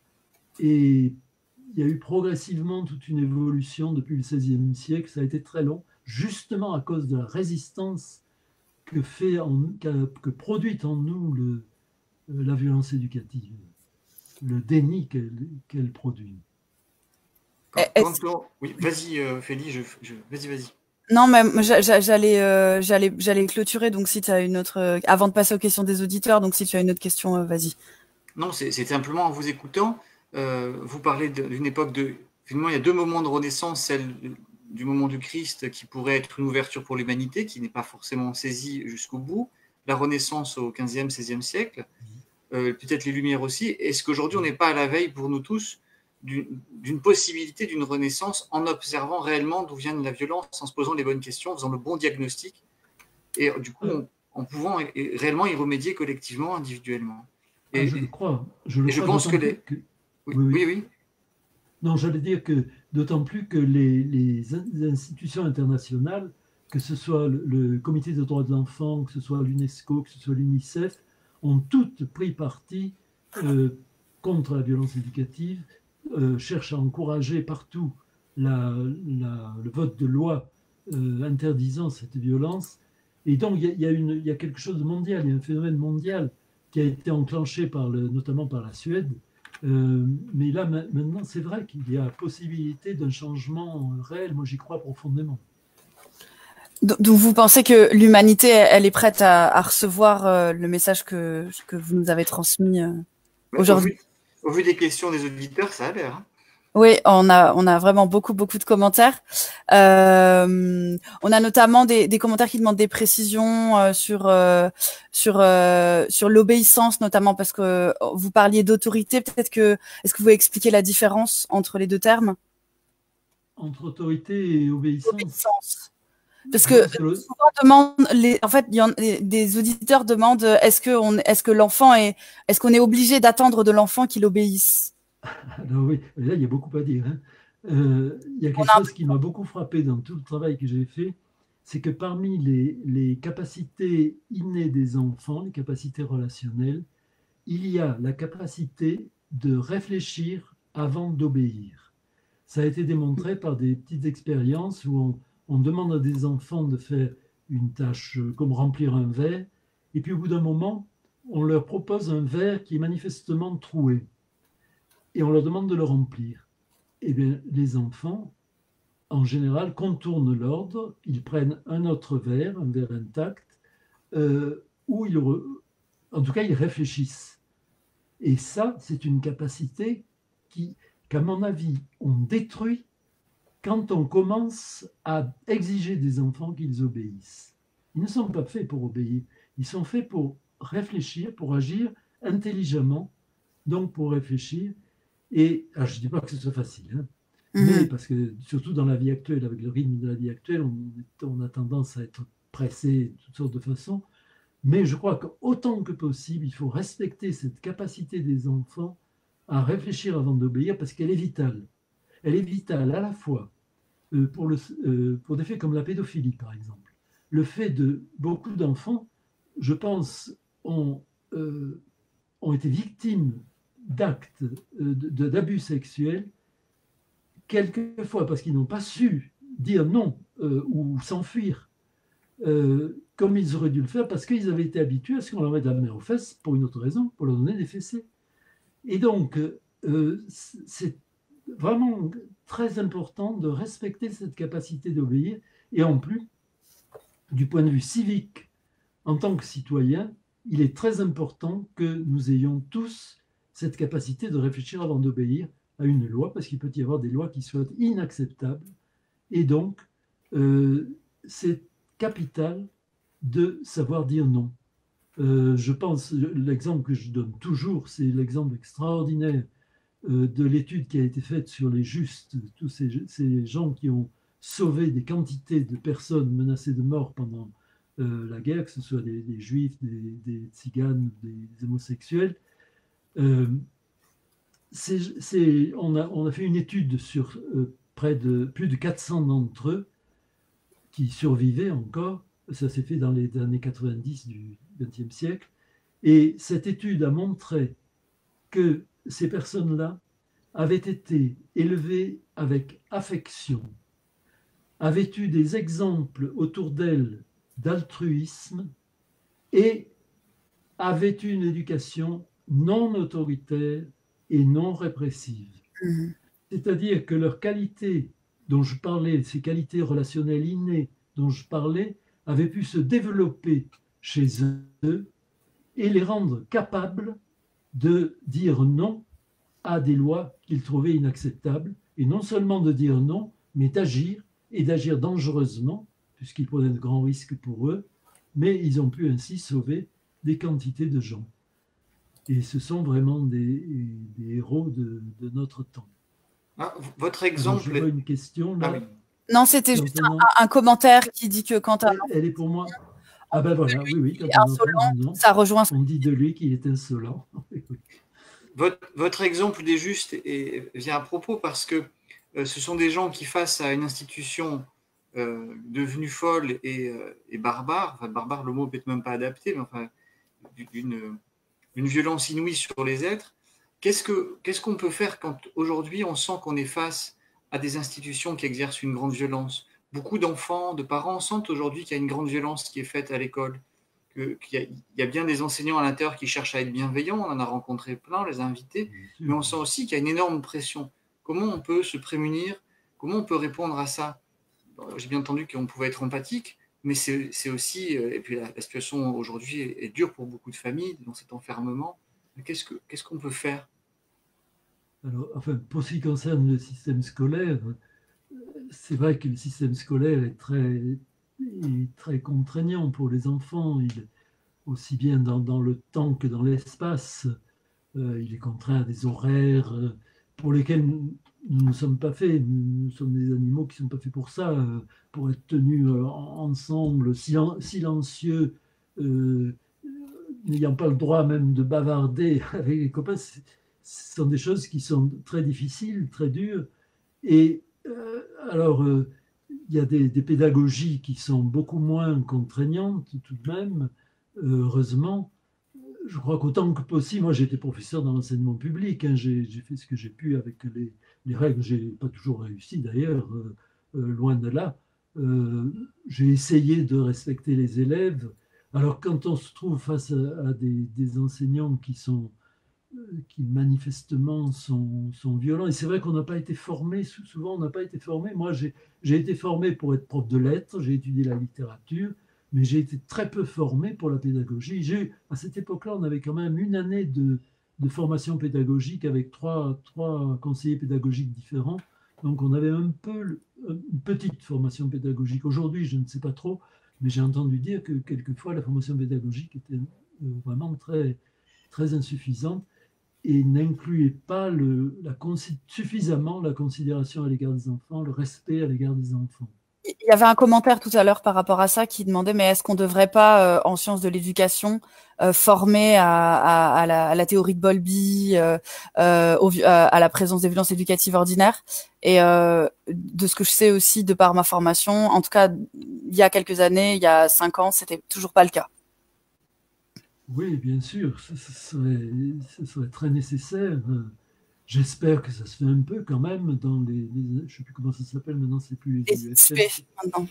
Et il y a eu progressivement toute une évolution depuis le seizième siècle, ça a été très long, justement à cause de la résistance que, fait en, que produit en nous le, la violence éducative, le déni qu'elle qu'elle produit. Quand, quand, oui, vas-y, euh, Félie, je, je, vas-y, vas-y. Non, mais j'allais, euh, j'allais, j'allais clôturer. Donc, si tu as une autre, euh, avant de passer aux questions des auditeurs, donc si tu as une autre question, euh, vas-y. Non, c'est simplement en vous écoutant, euh, vous parlez d'une époque de. Finalement, il y a deux moments de renaissance, celle du moment du Christ qui pourrait être une ouverture pour l'humanité, qui n'est pas forcément saisie jusqu'au bout, la Renaissance au quinzième, seizième siècle, euh, peut-être les Lumières aussi. Est-ce qu'aujourd'hui, on n'est pas à la veille pour nous tous d'une possibilité d'une renaissance en observant réellement d'où vient la violence, en se posant les bonnes questions, en faisant le bon diagnostic, et du coup, on, en pouvant réellement y remédier collectivement, individuellement. Et, ah, je le crois. Je, le et crois je pense que les... Que... Oui, oui, oui. oui. Non, j'allais dire que d'autant plus que les, les institutions internationales, que ce soit le, le Comité des droits de l'enfant, que ce soit l'UNESCO, que ce soit l'UNICEF, ont toutes pris parti euh, contre la violence éducative, euh, cherchent à encourager partout la, la, le vote de loi euh, interdisant cette violence. Et donc, il y, y, y a quelque chose de mondial, il y a un phénomène mondial qui a été enclenché par le, notamment par la Suède. Euh, mais là, maintenant, c'est vrai qu'il y a possibilité d'un changement réel. Moi, j'y crois profondément. Donc, vous pensez que l'humanité, elle est prête à, à recevoir euh, le message que, que vous nous avez transmis euh, aujourd'hui? Au, au vu des questions des auditeurs, ça a l'air. Hein. Oui, on a on a vraiment beaucoup beaucoup de commentaires. Euh, on a notamment des, des commentaires qui demandent des précisions euh, sur euh, sur euh, sur l'obéissance, notamment parce que vous parliez d'autorité. Peut-être que est-ce que vous pouvez expliquer la différence entre les deux termes? Entre autorité et obéissance. Obéissance. Parce que le... souvent demande les, en fait, il y en, des auditeurs demandent est-ce que on est-ce que l'enfant est est-ce qu'on est obligé d'attendre de l'enfant qu'il obéisse? Alors oui, là, il y a beaucoup à dire. Hein. Euh, il y a quelque a... chose qui m'a beaucoup frappé dans tout le travail que j'ai fait, c'est que parmi les, les capacités innées des enfants, les capacités relationnelles, il y a la capacité de réfléchir avant d'obéir. Ça a été démontré par des petites expériences où on, on demande à des enfants de faire une tâche comme remplir un verre, et puis au bout d'un moment, on leur propose un verre qui est manifestement troué. Et on leur demande de le remplir. Eh bien, les enfants, en général, contournent l'ordre, ils prennent un autre verre, un verre intact, euh, où ils, re... en tout cas, ils réfléchissent. Et ça, c'est une capacité qui, qu'à mon avis, on détruit quand on commence à exiger des enfants qu'ils obéissent. Ils ne sont pas faits pour obéir, ils sont faits pour réfléchir, pour agir intelligemment, donc pour réfléchir. Et alors, je ne dis pas que ce soit facile, hein, mmh. mais parce que surtout dans la vie actuelle, avec le rythme de la vie actuelle, on, on a tendance à être pressé de toutes sortes de façons. Mais je crois qu'autant que possible, il faut respecter cette capacité des enfants à réfléchir avant d'obéir parce qu'elle est vitale. Elle est vitale à la fois euh, pour, le, euh, pour des faits comme la pédophilie, par exemple. Le fait de beaucoup d'enfants, je pense, ont, euh, ont été victimes d'actes d'abus sexuels, quelquefois parce qu'ils n'ont pas su dire non euh, ou s'enfuir euh, comme ils auraient dû le faire, parce qu'ils avaient été habitués à ce qu'on leur mette la main aux fesses pour une autre raison, pour leur donner des fessées. Et donc, euh, c'est vraiment très important de respecter cette capacité d'obéir, et en plus, du point de vue civique, en tant que citoyen, il est très important que nous ayons tous cette capacité de réfléchir avant d'obéir à une loi, parce qu'il peut y avoir des lois qui soient inacceptables. Et donc, euh, c'est capital de savoir dire non. Euh, je pense, l'exemple que je donne toujours, c'est l'exemple extraordinaire euh, de l'étude qui a été faite sur les justes, tous ces, ces gens qui ont sauvé des quantités de personnes menacées de mort pendant euh, la guerre, que ce soit des, des juifs, des, des tziganes, des, des homosexuels. Euh, c'est, c'est, on, a, on a fait une étude sur euh, près de plus de quatre cents d'entre eux qui survivaient encore. Ça s'est fait dans les années quatre-vingt-dix du vingtième siècle. Et cette étude a montré que ces personnes-là avaient été élevées avec affection, avaient eu des exemples autour d'elles d'altruisme et avaient eu une éducation non autoritaire et non répressive. Mmh. C'est-à-dire que leurs qualités dont je parlais, ces qualités relationnelles innées dont je parlais, avaient pu se développer chez eux et les rendre capables de dire non à des lois qu'ils trouvaient inacceptables, et non seulement de dire non, mais d'agir, et d'agir dangereusement, puisqu'ils prenaient de grands risques pour eux, mais ils ont pu ainsi sauver des quantités de gens. Et ce sont vraiment des, des héros de, de notre temps. Ah, votre exemple... Alors, je vois une question là. Ah, oui. Non, c'était juste un, un commentaire qui dit que quand... Elle, elle est pour moi. Ah ben voilà, oui, oui. Insolent, non, ça rejoint... On dit de lui qu'il est insolent. Votre, votre exemple est juste et vient à propos parce que euh, ce sont des gens qui, face à une institution euh, devenue folle et, euh, et barbare, enfin barbare, le mot peut-être même pas adapté, mais enfin une, une violence inouïe sur les êtres, qu'est-ce que, qu'est-ce qu'on peut faire quand aujourd'hui on sent qu'on est face à des institutions qui exercent une grande violence? Beaucoup d'enfants, de parents sentent aujourd'hui qu'il y a une grande violence qui est faite à l'école. Qu'il y, a, il y a bien des enseignants à l'intérieur qui cherchent à être bienveillants, on en a rencontré plein, les a invités, mais on sent aussi qu'il y a une énorme pression. Comment on peut se prémunir? Comment on peut répondre à ça? J'ai bien entendu qu'on pouvait être empathique, mais c'est aussi, et puis la, la situation aujourd'hui est, est dure pour beaucoup de familles dans cet enfermement. Qu'est-ce que, qu'est-ce qu'on peut faire? Alors, enfin, pour ce qui concerne le système scolaire, c'est vrai que le système scolaire est très, est très contraignant pour les enfants. Il, aussi bien dans, dans le temps que dans l'espace. Euh, il est contraint à des horaires euh, pour lesquels nous, nous ne sommes pas faits. Nous, nous sommes des animaux qui ne sont pas faits pour ça, euh, pour être tenus euh, ensemble, silen silencieux, euh, n'ayant pas le droit même de bavarder avec les copains. Ce sont des choses qui sont très difficiles, très dures. Et euh, alors, euh, il y a des, des pédagogies qui sont beaucoup moins contraignantes tout de même. Heureusement, je crois qu'autant que possible, moi j'ai été professeur dans l'enseignement public, hein, j'ai fait ce que j'ai pu avec les, les règles, j'ai pas toujours réussi d'ailleurs, euh, euh, loin de là. Euh, j'ai essayé de respecter les élèves. Alors quand on se trouve face à, à des, des enseignants qui sont, qui manifestement sont, sont violents, et c'est vrai qu'on n'a pas été formé, souvent on n'a pas été formé. Moi j'ai été formé pour être prof de lettres, j'ai étudié la littérature, mais j'ai été très peu formé pour la pédagogie. J'ai, à cette époque-là, on avait quand même une année de, de formation pédagogique avec trois, trois conseillers pédagogiques différents. Donc, on avait un peu une petite formation pédagogique. Aujourd'hui, je ne sais pas trop, mais j'ai entendu dire que quelquefois, la formation pédagogique était vraiment très, très insuffisante et n'incluait pas le, la, suffisamment la considération à l'égard des enfants, le respect à l'égard des enfants. Il y avait un commentaire tout à l'heure par rapport à ça qui demandait mais est-ce qu'on ne devrait pas, euh, en sciences de l'éducation, euh, former à, à, à, la, à la théorie de Bowlby, euh, euh, au, à la présence des violences éducatives ordinaires? Et euh, de ce que je sais aussi de par ma formation, en tout cas il y a quelques années, il y a cinq ans, c'était toujours pas le cas. Oui, bien sûr, ce serait, ce serait très nécessaire. J'espère que ça se fait un peu quand même dans les, les je ne sais plus comment ça s'appelle maintenant, c'est plus les U S F. maintenant.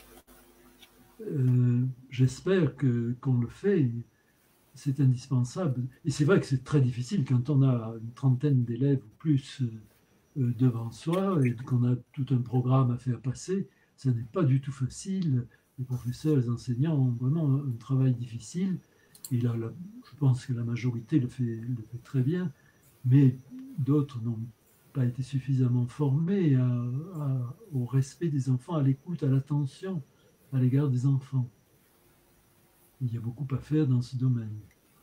Euh, J'espère que qu'on le fait, c'est indispensable. Et c'est vrai que c'est très difficile quand on a une trentaine d'élèves ou plus euh, devant soi et qu'on a tout un programme à faire passer. Ça n'est pas du tout facile. Les professeurs, les enseignants ont vraiment un travail difficile. Et là, là je pense que la majorité le fait, le fait très bien. Mais d'autres n'ont pas été suffisamment formés à, à, au respect des enfants, à l'écoute, à l'attention à l'égard des enfants. Il y a beaucoup à faire dans ce domaine.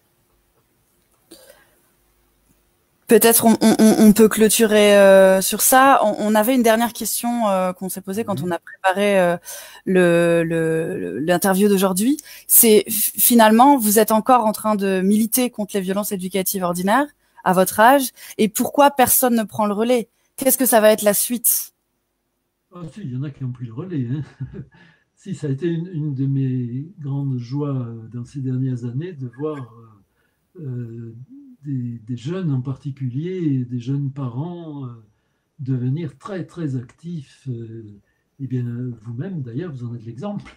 Peut-être on, on, on peut clôturer euh, sur ça. On, on avait une dernière question euh, qu'on s'est posée quand on a préparé euh, le l'interview d'aujourd'hui. C'est finalement, vous êtes encore en train de militer contre les violences éducatives ordinaires à votre âge, et pourquoi personne ne prend le relais? Qu'est-ce que ça va être la suite? Oh, si, il y en a qui ont pris le relais. Hein. Si, ça a été une, une de mes grandes joies dans ces dernières années de voir euh, des, des jeunes en particulier, des jeunes parents euh, devenir très très actifs. Euh, et bien vous-même d'ailleurs, vous en êtes l'exemple.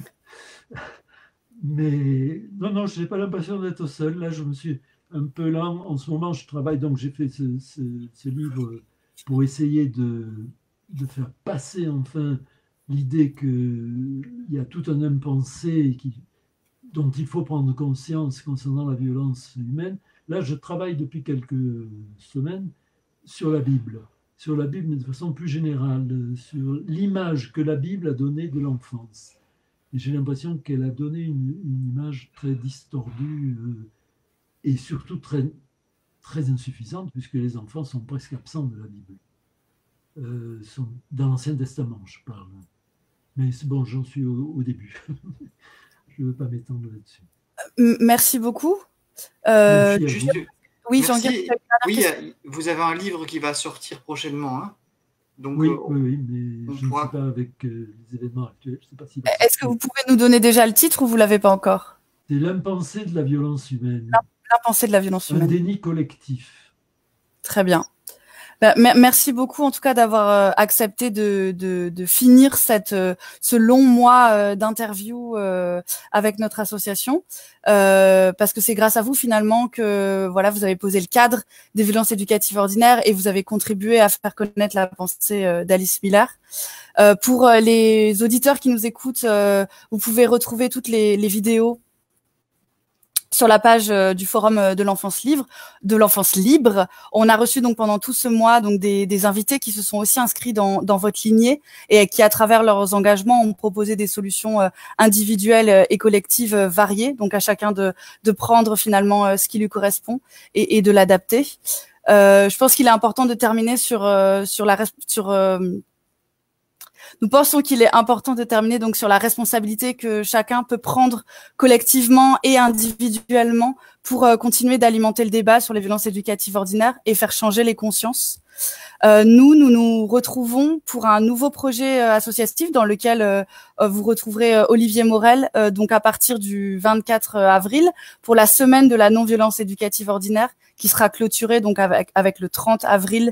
Mais non, non, je n'ai pas l'impression d'être seul. Là, je me suis un peu lent. En ce moment, je travaille, donc j'ai fait ce, ce, ce livre pour essayer de, de faire passer enfin l'idée qu'il y a tout un impensé qui, dont il faut prendre conscience concernant la violence humaine. Là, je travaille depuis quelques semaines sur la Bible, sur la Bible, mais de façon plus générale, sur l'image que la Bible a donnée de l'enfance. Et j'ai l'impression qu'elle a donné une, une image très distordue euh, et surtout très, très insuffisante, puisque les enfants sont presque absents de la Bible. Euh, sont dans l'Ancien Testament, je parle. Mais c'est bon, j'en suis au, au début. Je ne veux pas m'étendre là-dessus. Merci beaucoup. Euh, Juste, oui, merci. Oui, vous avez un livre qui va sortir prochainement. Hein, donc, oui, euh, oui, oui, mais je pourra... ne sais pas avec euh, les événements actuels. Je sais pas si Est-ce que vous pouvez nous donner déjà le titre ou vous ne l'avez pas encore? C'est l'impensé de la violence humaine. L'impensé de la violence humaine. Un déni collectif. Très bien. Bah, merci beaucoup en tout cas d'avoir euh, accepté de, de, de finir cette, euh, ce long mois euh, d'interview euh, avec notre association, euh, parce que c'est grâce à vous finalement que voilà vous avez posé le cadre des violences éducatives ordinaires et vous avez contribué à faire connaître la pensée euh, d'Alice Miller. Euh, pour euh, les auditeurs qui nous écoutent, euh, vous pouvez retrouver toutes les, les vidéos sur la page euh, du forum de l'enfance libre, de l'enfance libre. On a reçu donc pendant tout ce mois donc des, des invités qui se sont aussi inscrits dans, dans votre lignée et qui, à travers leurs engagements, ont proposé des solutions euh, individuelles et collectives euh, variées. Donc à chacun de, de prendre finalement euh, ce qui lui correspond et, et de l'adapter. Euh, je pense qu'il est important de terminer sur euh, sur la sur euh, Nous pensons qu'il est important de terminer donc sur la responsabilité que chacun peut prendre collectivement et individuellement pour euh, continuer d'alimenter le débat sur les violences éducatives ordinaires et faire changer les consciences. Euh, nous, nous nous retrouvons pour un nouveau projet euh, associatif dans lequel euh, vous retrouverez euh, Olivier Morel, euh, donc à partir du vingt-quatre avril, pour la semaine de la non-violence éducative ordinaire, qui sera clôturée donc avec, avec le trente avril,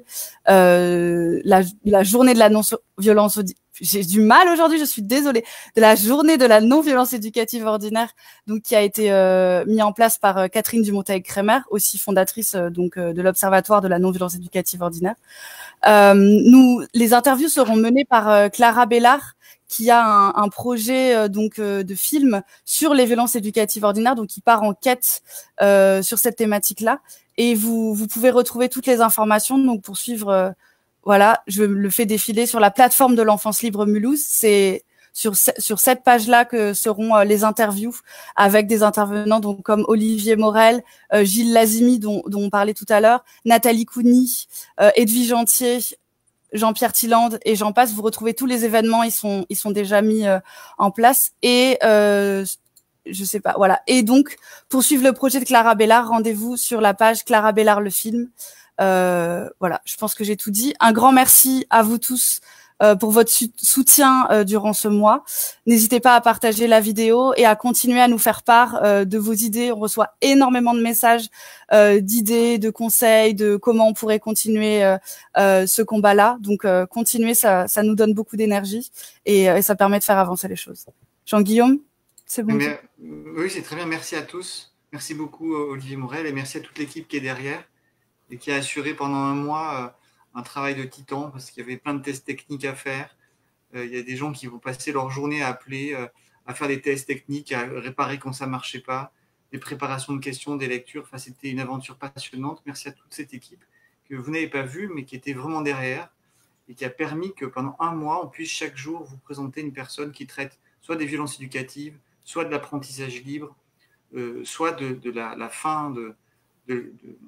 euh, la, la journée de la non-violence. J'ai du mal aujourd'hui, je suis désolée, de la journée de la non-violence éducative ordinaire, donc qui a été euh, mis en place par euh, Catherine Dumontaeg-Crémer, aussi fondatrice euh, donc euh, de l'Observatoire de la non-violence éducative ordinaire. Euh, nous, les interviews seront menées par euh, Clara Bellard, qui a un, un projet euh, donc euh, de film sur les violences éducatives ordinaires, donc qui part en quête euh, sur cette thématique-là. Et vous, vous pouvez retrouver toutes les informations donc pour suivre. Euh, voilà, je le fais défiler sur la plateforme de l'Enfance Libre Mulhouse. C'est sur sur cette page-là que seront euh, les interviews avec des intervenants donc comme Olivier Morel, euh, Gilles Lazimi dont, dont on parlait tout à l'heure, Nathalie Cougny, euh, Edwige Gentier, Jean-Pierre Tilland et j'en passe. Vous retrouvez tous les événements, ils sont ils sont déjà mis euh, en place et euh, je sais pas, voilà. Et donc pour suivre le projet de Clara Bellard, rendez-vous sur la page Clara Bellard le film. Euh, voilà, je pense que j'ai tout dit. Un grand merci à vous tous euh, pour votre soutien euh, durant ce mois. N'hésitez pas à partager la vidéo et à continuer à nous faire part euh, de vos idées. On reçoit énormément de messages, euh, d'idées, de conseils, de comment on pourrait continuer euh, euh, ce combat-là. Donc, euh, continuer, ça, ça nous donne beaucoup d'énergie et, et ça permet de faire avancer les choses. Jean-Guillaume, c'est bon? Mais, oui, c'est très bien. Merci à tous. Merci beaucoup, Olivier Morel, et merci à toute l'équipe qui est derrière et qui a assuré pendant un mois euh, un travail de titan parce qu'il y avait plein de tests techniques à faire. Euh, il y a des gens qui vont passer leur journée à appeler, euh, à faire des tests techniques, à réparer quand ça ne marchait pas, des préparations de questions, des lectures. Enfin, c'était une aventure passionnante. Merci à toute cette équipe que vous n'avez pas vue, mais qui était vraiment derrière et qui a permis que pendant un mois, on puisse chaque jour vous présenter une personne qui traite soit des violences éducatives, soit de l'apprentissage libre, euh, soit de, de la, la fin de, de, de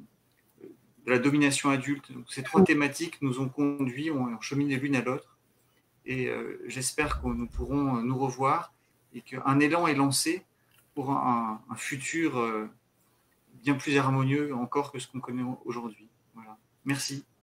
de la domination adulte. Donc, ces trois thématiques nous ont conduits, ont cheminé l'une à l'autre. Et euh, j'espère que nous pourrons nous revoir et qu'un élan est lancé pour un, un futur euh, bien plus harmonieux encore que ce qu'on connaît aujourd'hui. Voilà. Merci.